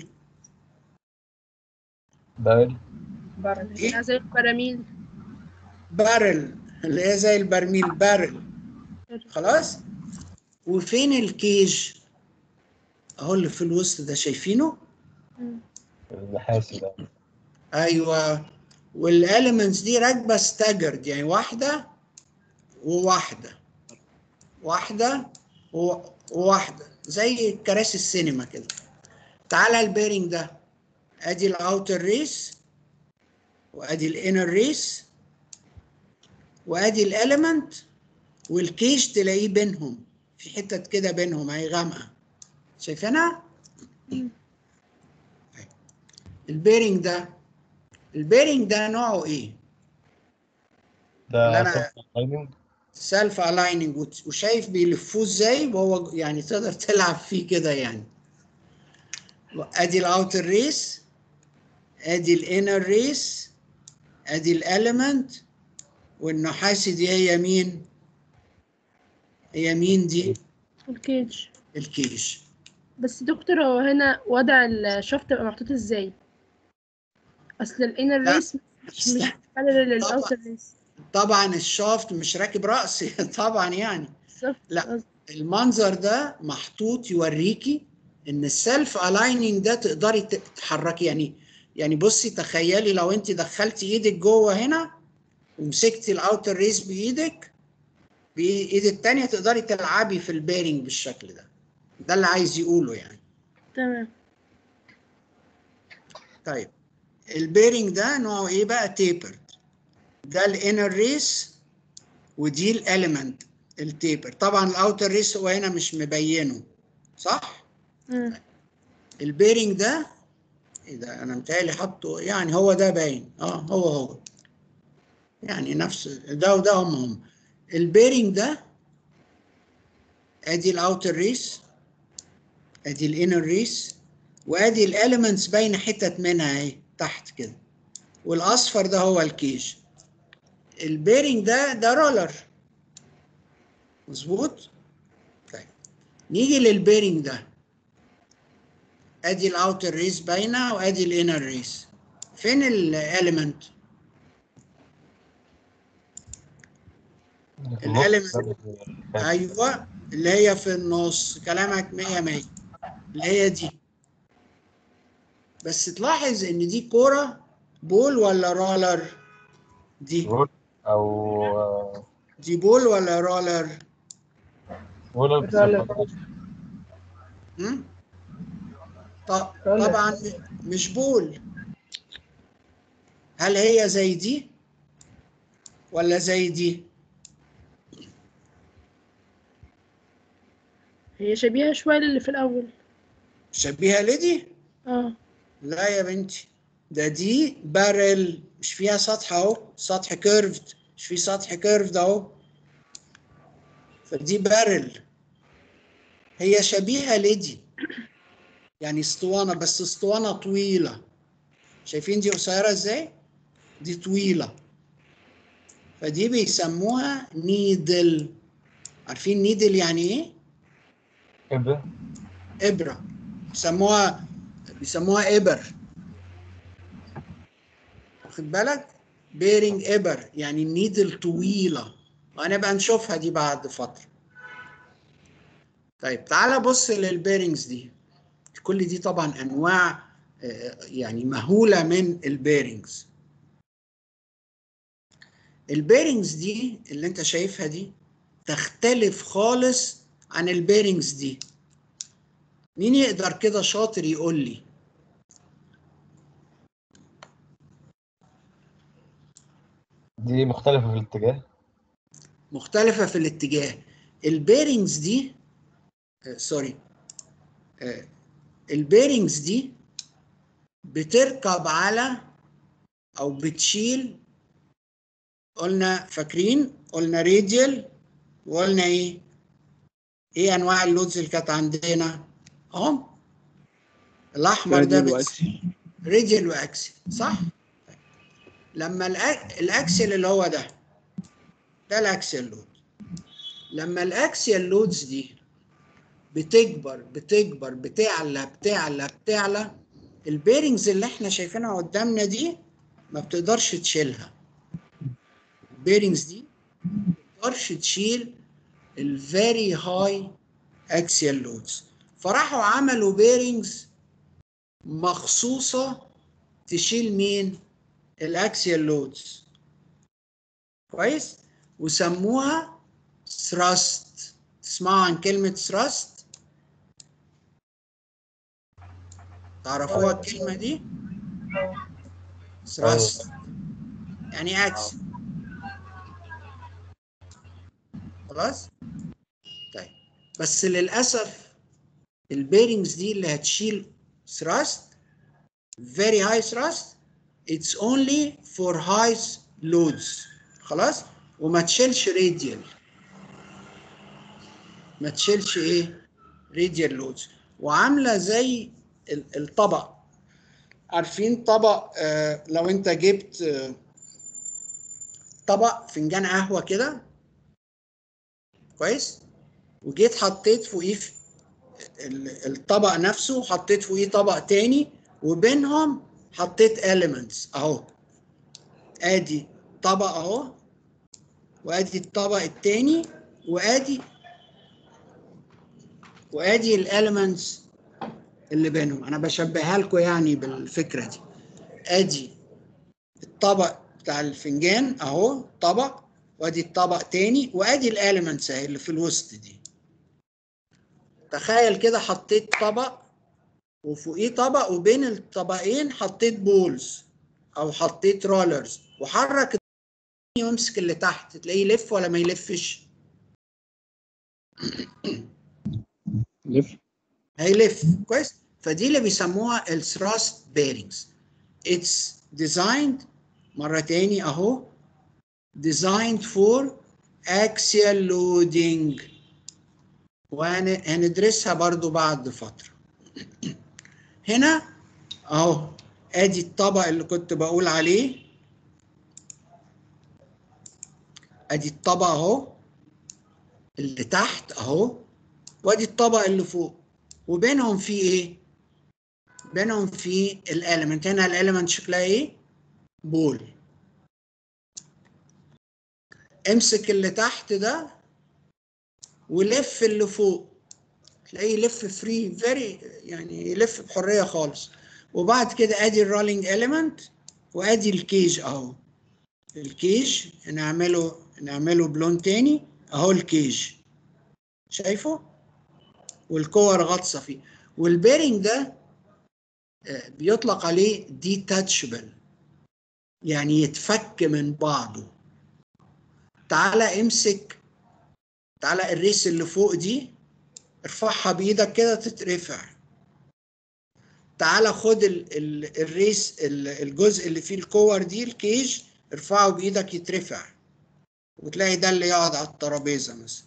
بارل. ايه؟ زي البراميل. بارل، اللي هي زي البرميل، بارل. خلاص. وفين الكيج؟ اهو اللي في الوسط ده، شايفينه؟ النحاسي ده. ايوه. والاليمنتس دي راكبه ستاجرد، يعني واحده وواحده واحده وواحده زي كراسي السينما كده. تعالى البيرنج ده، ادي الاوتر ريس وادي الانر ريس وادي الاليمنت، والكيش تلاقيه بينهم في حتت كده بينهم اهي غامقه، شايفينها؟ البيرنج ده البيرنج ده نوعه ايه؟ ده سيلف الايننج. سيلف الايننج، وشايف بيلفوه ازاي، وهو يعني تقدر تلعب فيه كده يعني. ادي الاوتر ريس، ادي الانر ريس، ادي الاليمنت، والنحاسي دي هي مين؟ هي مين دي؟ الكيج. الكيج. بس دكتور، هو هنا وضع الشفط يبقى محطوط ازاي؟ اصل الانر ريس مش مش parallel للاوتر ريس. طبعا الشافت مش راكب راسي طبعا يعني. لا، المنظر ده محطوط يوريكي ان السيلف الايننج ده تقدري تتحركي، يعني يعني بصي تخيلي لو انت دخلتي ايدك جوه هنا ومسكتي الاوتر ريس بايدك، بايد التانية تقدري تلعبي في البيرنج بالشكل ده. ده اللي عايز يقوله يعني. تمام. طيب البيرنج ده نوعه ايه بقى؟ تيبرد. ده الانر ريس ودي الاليمنت التيبر. طبعا الاوتر ريس هو هنا مش مبينه، صح؟ مم. البيرنج ده ايه ده؟ انا متهيألي حاطه، يعني هو ده باين. اه هو هو يعني نفس ده وده، هم هم. البيرنج ده ادي الاوتر ريس، ادي الانر ريس، وادي الاليمنتس باينه حتت منها اهي تحت كده، والاصفر ده هو الكيج. البيرنج ده ده رولر، مظبوط؟ طيب نيجي للبيرنج ده، ادي الاوتر ريس باينه وادي الانر ريس. فين الاليمنت؟ الاليمنت ايوه اللي هي في النص، كلامك مية مية، اللي هي دي. بس تلاحظ ان دي كوره بول ولا رولر؟ دي رول او دي بول ولا رولر؟ رولر بس. طبعا مش بول. هل هي زي دي ولا زي دي؟ هي شبيهة شوية للي في الأول. شبيهة لدي؟ اه. لا يا بنتي، ده دي بارل، مش فيها سطح اهو، سطح كيرفد، مش في سطح كيرفد اهو، فدي بارل. هي شبيهة لدي، يعني اسطوانة، بس اسطوانة طويلة. شايفين دي قصيرة ازاي؟ دي طويلة، فدي بيسموها نيدل. عارفين نيدل يعني ايه؟ ابره. ابره بيسموها بيسموها ابر، واخد بالك؟ بيرنج ابر يعني النيدل طويله، وهنبقى نشوفها دي بعد فتره. طيب تعالى بص للبيرنجز دي، كل دي طبعا انواع يعني مهوله من البيرنجز. البيرنجز دي اللي انت شايفها دي تختلف خالص عن البيرنجز دي. مين يقدر كده شاطر يقول لي؟ دي مختلفة في الاتجاه. مختلفة في الاتجاه. البيرنجز دي آه سوري آه البيرنجز دي بتركب على او بتشيل، قلنا فاكرين قلنا راديال، وقلنا ايه ايه انواع اللودز اللي كانت عندنا اهو، الاحمر ده راديال واكسل صح. لما الاكسل اللي هو ده ده الاكسل لود، لما الاكسل لودز دي بتكبر بتكبر بتعلى بتعلى بتعلى، البيرنجز اللي احنا شايفينها قدامنا دي ما بتقدرش تشيلها. البيرنجز دي ما بتقدرش تشيل الفيري هاي اكسيال لودز، فراحوا عملوا بيرنجز مخصوصه تشيل مين؟ الاكسيال لودز. كويس؟ وسموها ثراست. تسمعوا عن كلمه ثراست؟ تعرفوها الكلمه دي؟ ثراست يعني اكسل. خلاص؟ طيب بس للاسف البيرنجز دي اللي هتشيل ثراست very high thrust it's only for high loads. خلاص؟ وما تشيلش راديال، ما تشيلش ايه؟ راديال لودز. وعامله زي الطبق، عارفين طبق آه لو انت جبت آه طبق فنجان قهوه كده كويس، وجيت حطيت فوقيه الطبق نفسه، حطيت فوقيه طبق تاني وبينهم حطيت elements اهو، ادي طبق اهو، وادي الطبق التاني، وادي وادي الاليمنتس اللي بينهم. انا بشبهها لكم يعني بالفكره دي. ادي الطبق بتاع الفنجان اهو طبق، وادي الطبق تاني، وادي الاليمنتس اهي اللي في الوسط دي. تخيل كده حطيت طبق وفوقيه طبق، وبين الطبقين حطيت بولز او حطيت رولرز، وحرك وامسك اللي تحت تلاقيه يلف ولا ما يلفش؟ لف. هيلف كويس. فدي اللي بيسموها الثراست بيرنجز. اتس ديزايند مره تاني اهو، designed for axial loading، وهندرسها برضو بعد فتره. هنا اهو ادي الطبق اللي كنت بقول عليه، ادي الطبق اهو اللي تحت اهو، وادي الطبق اللي فوق، وبينهم في ايه؟ بينهم في الاليمنت. هنا الاليمنت شكلها ايه؟ بول. امسك اللي تحت ده ولف اللي فوق، تلاقيه يلف فري فيري، يعني يلف بحريه خالص. وبعد كده ادي الرولينج اليمنت، وادي الكيج اهو. الكيج نعمله نعمله بلون تاني اهو، الكيج شايفه؟ والكور غطسه فيه. والبيرنج ده بيطلق عليه ديتاتشبل، يعني يتفك من بعضه. تعالى امسك، تعالى الريس اللي فوق دي ارفعها بايدك كده تترفع. تعالى خد ال ال الريس ال الجزء اللي فيه الكور دي الكيج، ارفعه بايدك يترفع، وتلاقي ده اللي يقعد على الترابيزه مثلا.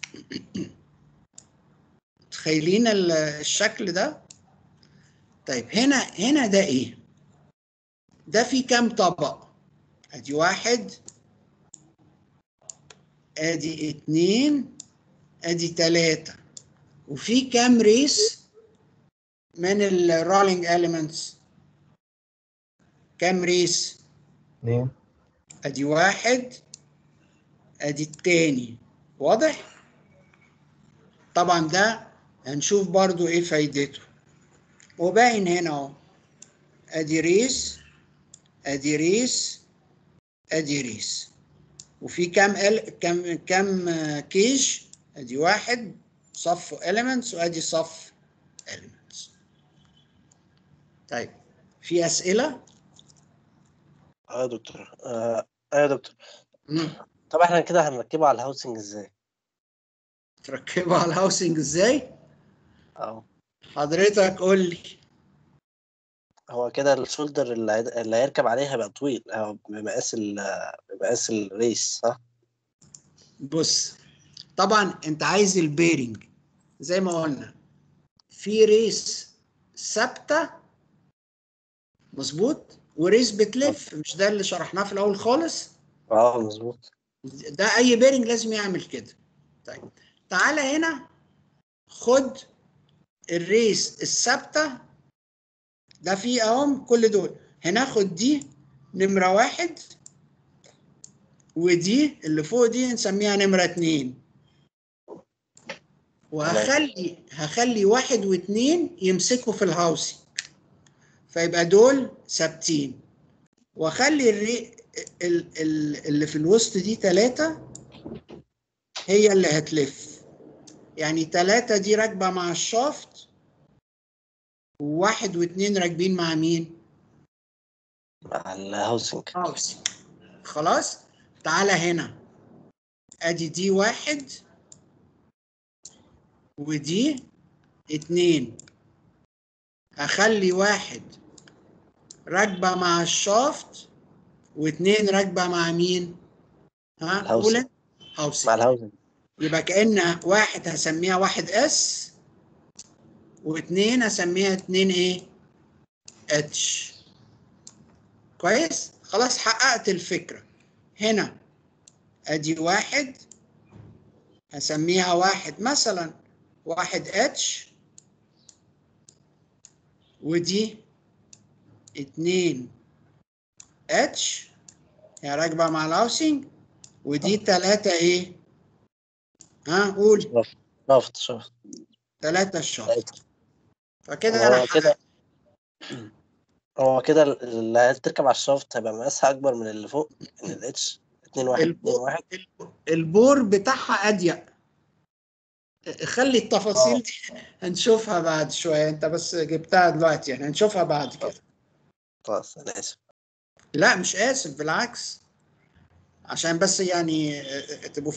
متخيلين الشكل ده؟ طيب هنا هنا ده ايه؟ ده فيه كام طبق؟ ادي واحد، ادي اتنين، ادي تلاتة. وفي كام ريس من الرولينج اليمنتس؟ كام ريس؟ اتنين. ادي واحد، ادي التاني. واضح؟ طبعا ده هنشوف برضو ايه فايدته، وباين هنا اهو. ادي ريس، ادي ريس، ادي ريس، وفي كام ال... كام كام كيج؟ ادي واحد صف elements وادي صف elements. طيب في اسئله؟ اه يا دكتور. اه آه يا دكتور. مم. طب احنا كده هنركبه على الهاوسنج ازاي؟ تركبها على الهاوسنج ازاي؟ اه حضرتك قول لي. هو كده الشولدر اللي, هي- اللي هيركب عليه هيبقى طويل، هو بمقاس ال بمقاس الريس صح؟ بص، طبعا انت عايز البيرنج زي ما قلنا في ريس ثابته، مظبوط، وريس بتلف، مش ده اللي شرحناه في الاول خالص؟ اه مظبوط. ده اي بيرنج لازم يعمل كده. طيب تعالى هنا خد الريس الثابته، ده فيه اهم كل دول. هناخد دي نمره واحد، ودي اللي فوق دي نسميها نمره اتنين، وهخلي هخلي واحد واتنين يمسكوا في الهاوسنج، فيبقى دول ثابتين، واخلي الري ال- ال- اللي في الوسط دي تلاتة هي اللي هتلف. يعني تلاتة دي راكبة مع الشافت، وواحد واتنين راكبين مع مين؟ مع الهاوسنج. هاوسنج. خلاص؟ تعالى هنا، ادي دي واحد ودي اتنين، هخلي واحد راكبة مع الشافت واتنين راكبة مع مين؟ ها؟ قول الهاوسنج. انت. مع هاوسنج. الهاوسنج. يبقى كأن واحد هسميها واحد اس، واتنين هسميها اتنين ايه؟ اتش. كويس؟ خلاص حققت الفكرة. هنا ادي واحد هسميها واحد مثلا واحد اتش، ودي اتنين اتش هي راكبة مع الهاوسنج، ودي تلاتة ايه؟ ها قول. شافت شافت شافت. تلاتة الشافت. فكده انا هو كده حققت. هو كده اللي هتركب على الشافت هيبقى مقاسها اكبر من اللي فوق، من الاتش اتنين واحد اتنين البور, واحد. البور بتاعها اضيق. خلي التفاصيل دي هنشوفها بعد شوية، انت بس جبتها دلوقتي، يعني هنشوفها بعد كده. خلاص انا اسف. لا مش آسف، بالعكس، عشان بس يعني تبقوا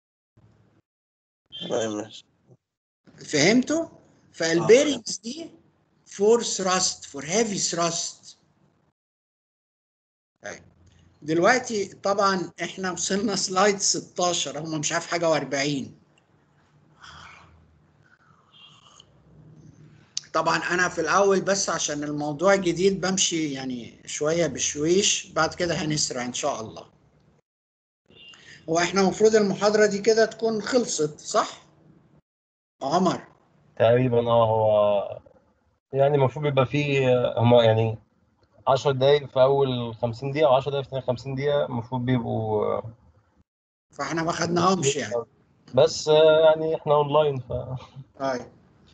تمام ماشي. فهمتوا؟ فالبيرنجز دي فور ثراست، فور هيفي ثراست. دلوقتي طبعا احنا وصلنا سلايد ستاشر، هم مش عارف حاجة واربعين. طبعا انا في الاول بس عشان الموضوع جديد بمشي يعني شوية بشويش، بعد كده هنسرع ان شاء الله. هو احنا المفروض المحاضرة دي كده تكون خلصت صح؟ عمر. تقريبا اه هو يعني المفروض يبقى فيه هما يعني عشر دقايق في أول خمسين دقيقة وعشر دقايق في ثاني خمسين دقيقة المفروض بيبقوا. فاحنا ما خدناهمش يعني. بس يعني احنا اونلاين ف طيب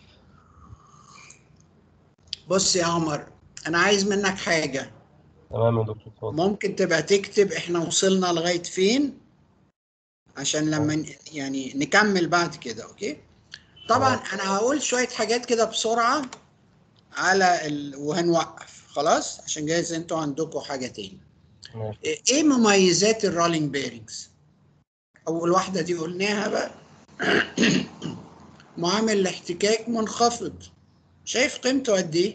بص يا عمر، انا عايز منك حاجة. تمام يا دكتور اتفضل. ممكن تبقى تكتب احنا وصلنا لغاية فين عشان لما ن- يعني نكمل بعد كده. اوكي طبعا انا هقول شوية حاجات كده بسرعة على ال... وهنوقف خلاص عشان جايز انتوا عندكم حاجة تاني. ماشي. ايه مميزات الرولينج بيرنجز؟ اول واحدة دي قلناها بقى. معامل الاحتكاك منخفض، شايف قيمته قد ايه؟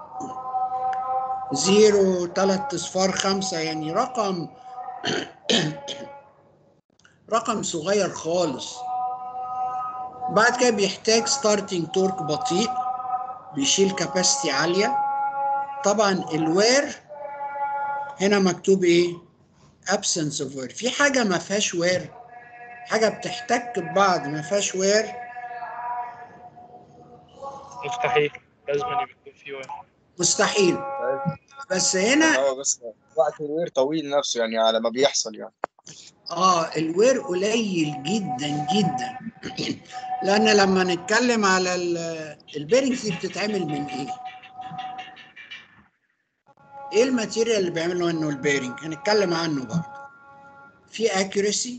زيرو تلات اصفار خمسة، يعني رقم رقم صغير خالص. بعد كده بيحتاج ستارتنج تورك بطيء، بيشيل كاباسيتي عالية. طبعا الوير هنا مكتوب ايه؟ absence of wear. في حاجة ما فيهاش وير، حاجة بتحتك ببعض ما فيهاش وير؟ مستحيل، لازم يكون في وير. مستحيل. بس هنا هو بس وقت الوير طويل نفسه يعني على ما بيحصل يعني. اه الوير قليل جدا جدا. لان لما نتكلم على البيرنجز دي بتتعمل من ايه؟ ايه الماتيريال اللي بيعملوا منه البيرنج؟ هنتكلم عنه برضه. في accuracy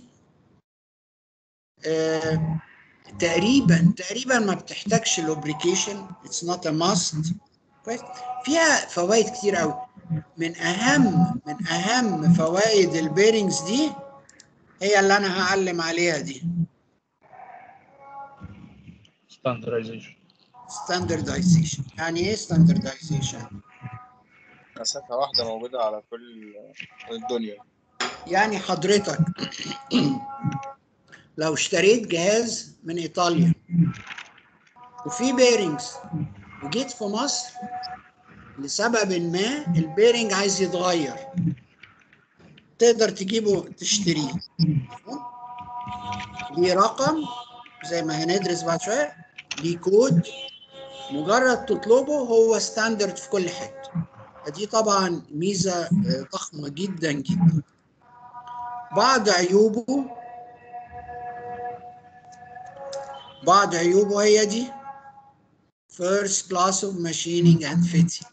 آه تقريبا تقريبا ما بتحتاجش لوبريكيشن، اتس نوت ا ماست. كويس. فيها فوائد كتير قوي. من اهم من اهم فوائد البيرنجز دي هي اللي انا هعلم عليها دي. ستاندردايزيشن. ستاندردايزيشن. يعني ايه ستاندردايزيشن؟ مسافة واحدة موجودة على كل الدنيا. يعني حضرتك لو اشتريت جهاز من ايطاليا وفي بيرنجز وجيت في مصر لسبب ما البيرنج عايز يتغير، تقدر تجيبه تشتريه. ليه رقم زي ما هندرس بعد شويه، ليه كود، مجرد تطلبه هو ستاندرد في كل حته. دي طبعا ميزه ضخمه جدا جدا. بعض عيوبه بعض عيوبه هي دي: first class of machining and fitting.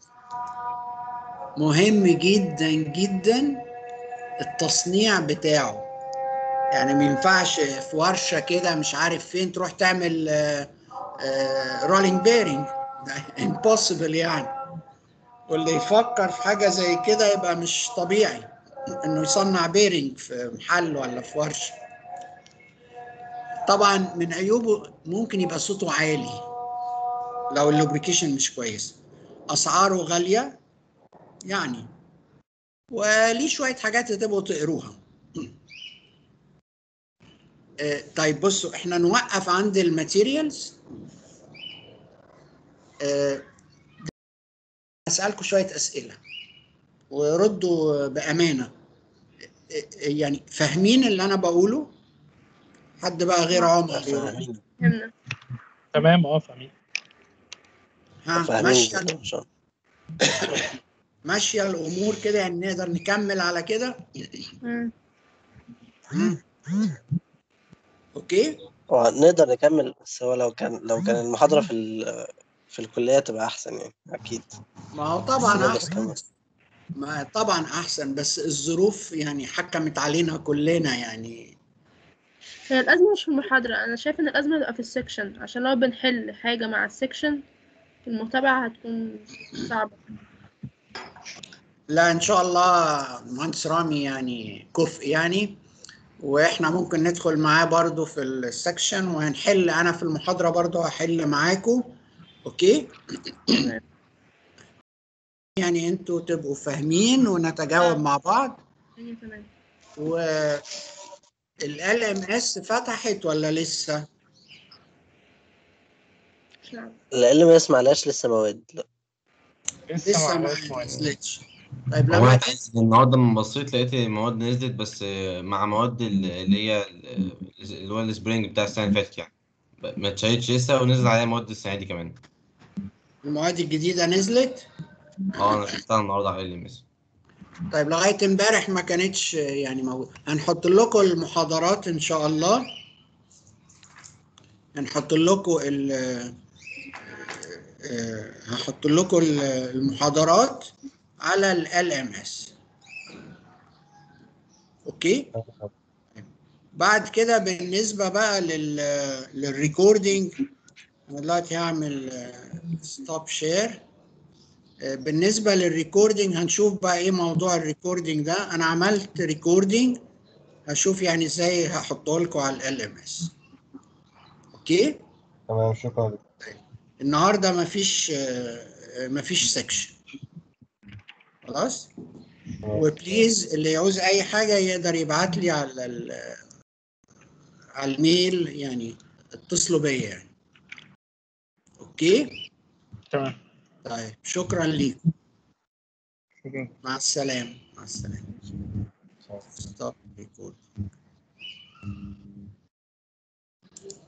مهم جدا جدا التصنيع بتاعه. يعني ما ينفعش في ورشه كده مش عارف فين تروح تعمل رولينج بيرنج، ده impossible يعني. واللي يفكر في حاجه زي كده يبقى مش طبيعي انه يصنع بيرنج في محل ولا في ورشه. طبعا من عيوبه ممكن يبقى صوته عالي لو اللوبريكيشن مش كويس، اسعاره غاليه يعني، وليه شويه حاجات تبقوا تقروها. آه طيب بصوا، احنا نوقف عند الماتيريالز. آه اسالكم شويه اسئله وردوا بامانه. آه يعني فاهمين اللي انا بقوله؟ حد بقى غير عمر فاهمين. تمام اه فاهمين. ها فاهمين ماشيه ان شاء الله. ماشيه الامور كده يعني، نقدر نكمل على كده. اوكي نقدر نكمل، بس هو لو كان لو كان المحاضرة في في الكلية تبقى أحسن يعني أكيد. ما هو طبعا أحسن، ما طبعا أحسن، بس الظروف يعني حكمت علينا كلنا يعني. هي الأزمة مش في المحاضرة، أنا شايف إن الأزمة تبقى في السكشن، عشان لو بنحل حاجة مع السكشن المتابعة هتكون صعبة. لا إن شاء الله مهندس رامي يعني كفء يعني، واحنا ممكن ندخل معاه برضو في السكشن وهنحل. انا في المحاضرة برضو هحل معاكم. اوكي يعني انتوا تبقوا فاهمين ونتجاوب مع بعض. تمام. و ال إل إم إس فتحت ولا لسه؟ ال إل إم إس معلاش لسه مواد. لا لسه ما نزلتش. طيب هو لما النهارده لما بصيت لقيت المواد نزلت، بس مع مواد اللي هي اللي هو السبرينج بتاع السنه اللي فاتت يعني ما اتشالتش لسه، ونزل عليها مواد السنه دي كمان. المواد الجديده نزلت؟ اه انا شفتها النهارده على ال إم إس. طيب لغايه امبارح ما كانتش يعني موجوده. هنحط لكم المحاضرات ان شاء الله، هنحط لكم ال هحط لكم المحاضرات على ال إل إم إس. اوكي. بعد كده بالنسبه بقى لل للريكوردينج، انا دلوقتي هعمل ستوب شير. بالنسبه للريكوردينج هنشوف بقى ايه موضوع الريكوردينج ده. انا عملت ريكوردينج، هشوف يعني ازاي هحطه لكم على ال إل إم إس. اوكي تمام شكرا. النهارده مفيش مفيش سكشن خلاص. وبليز اللي يعوز اي حاجه يقدر يبعت لي على ال على الميل يعني، اتصلوا بيا يعني. اوكي تمام. طيب شكرا ليكم. مع السلامه. مع السلامه. ستوب ريكورد.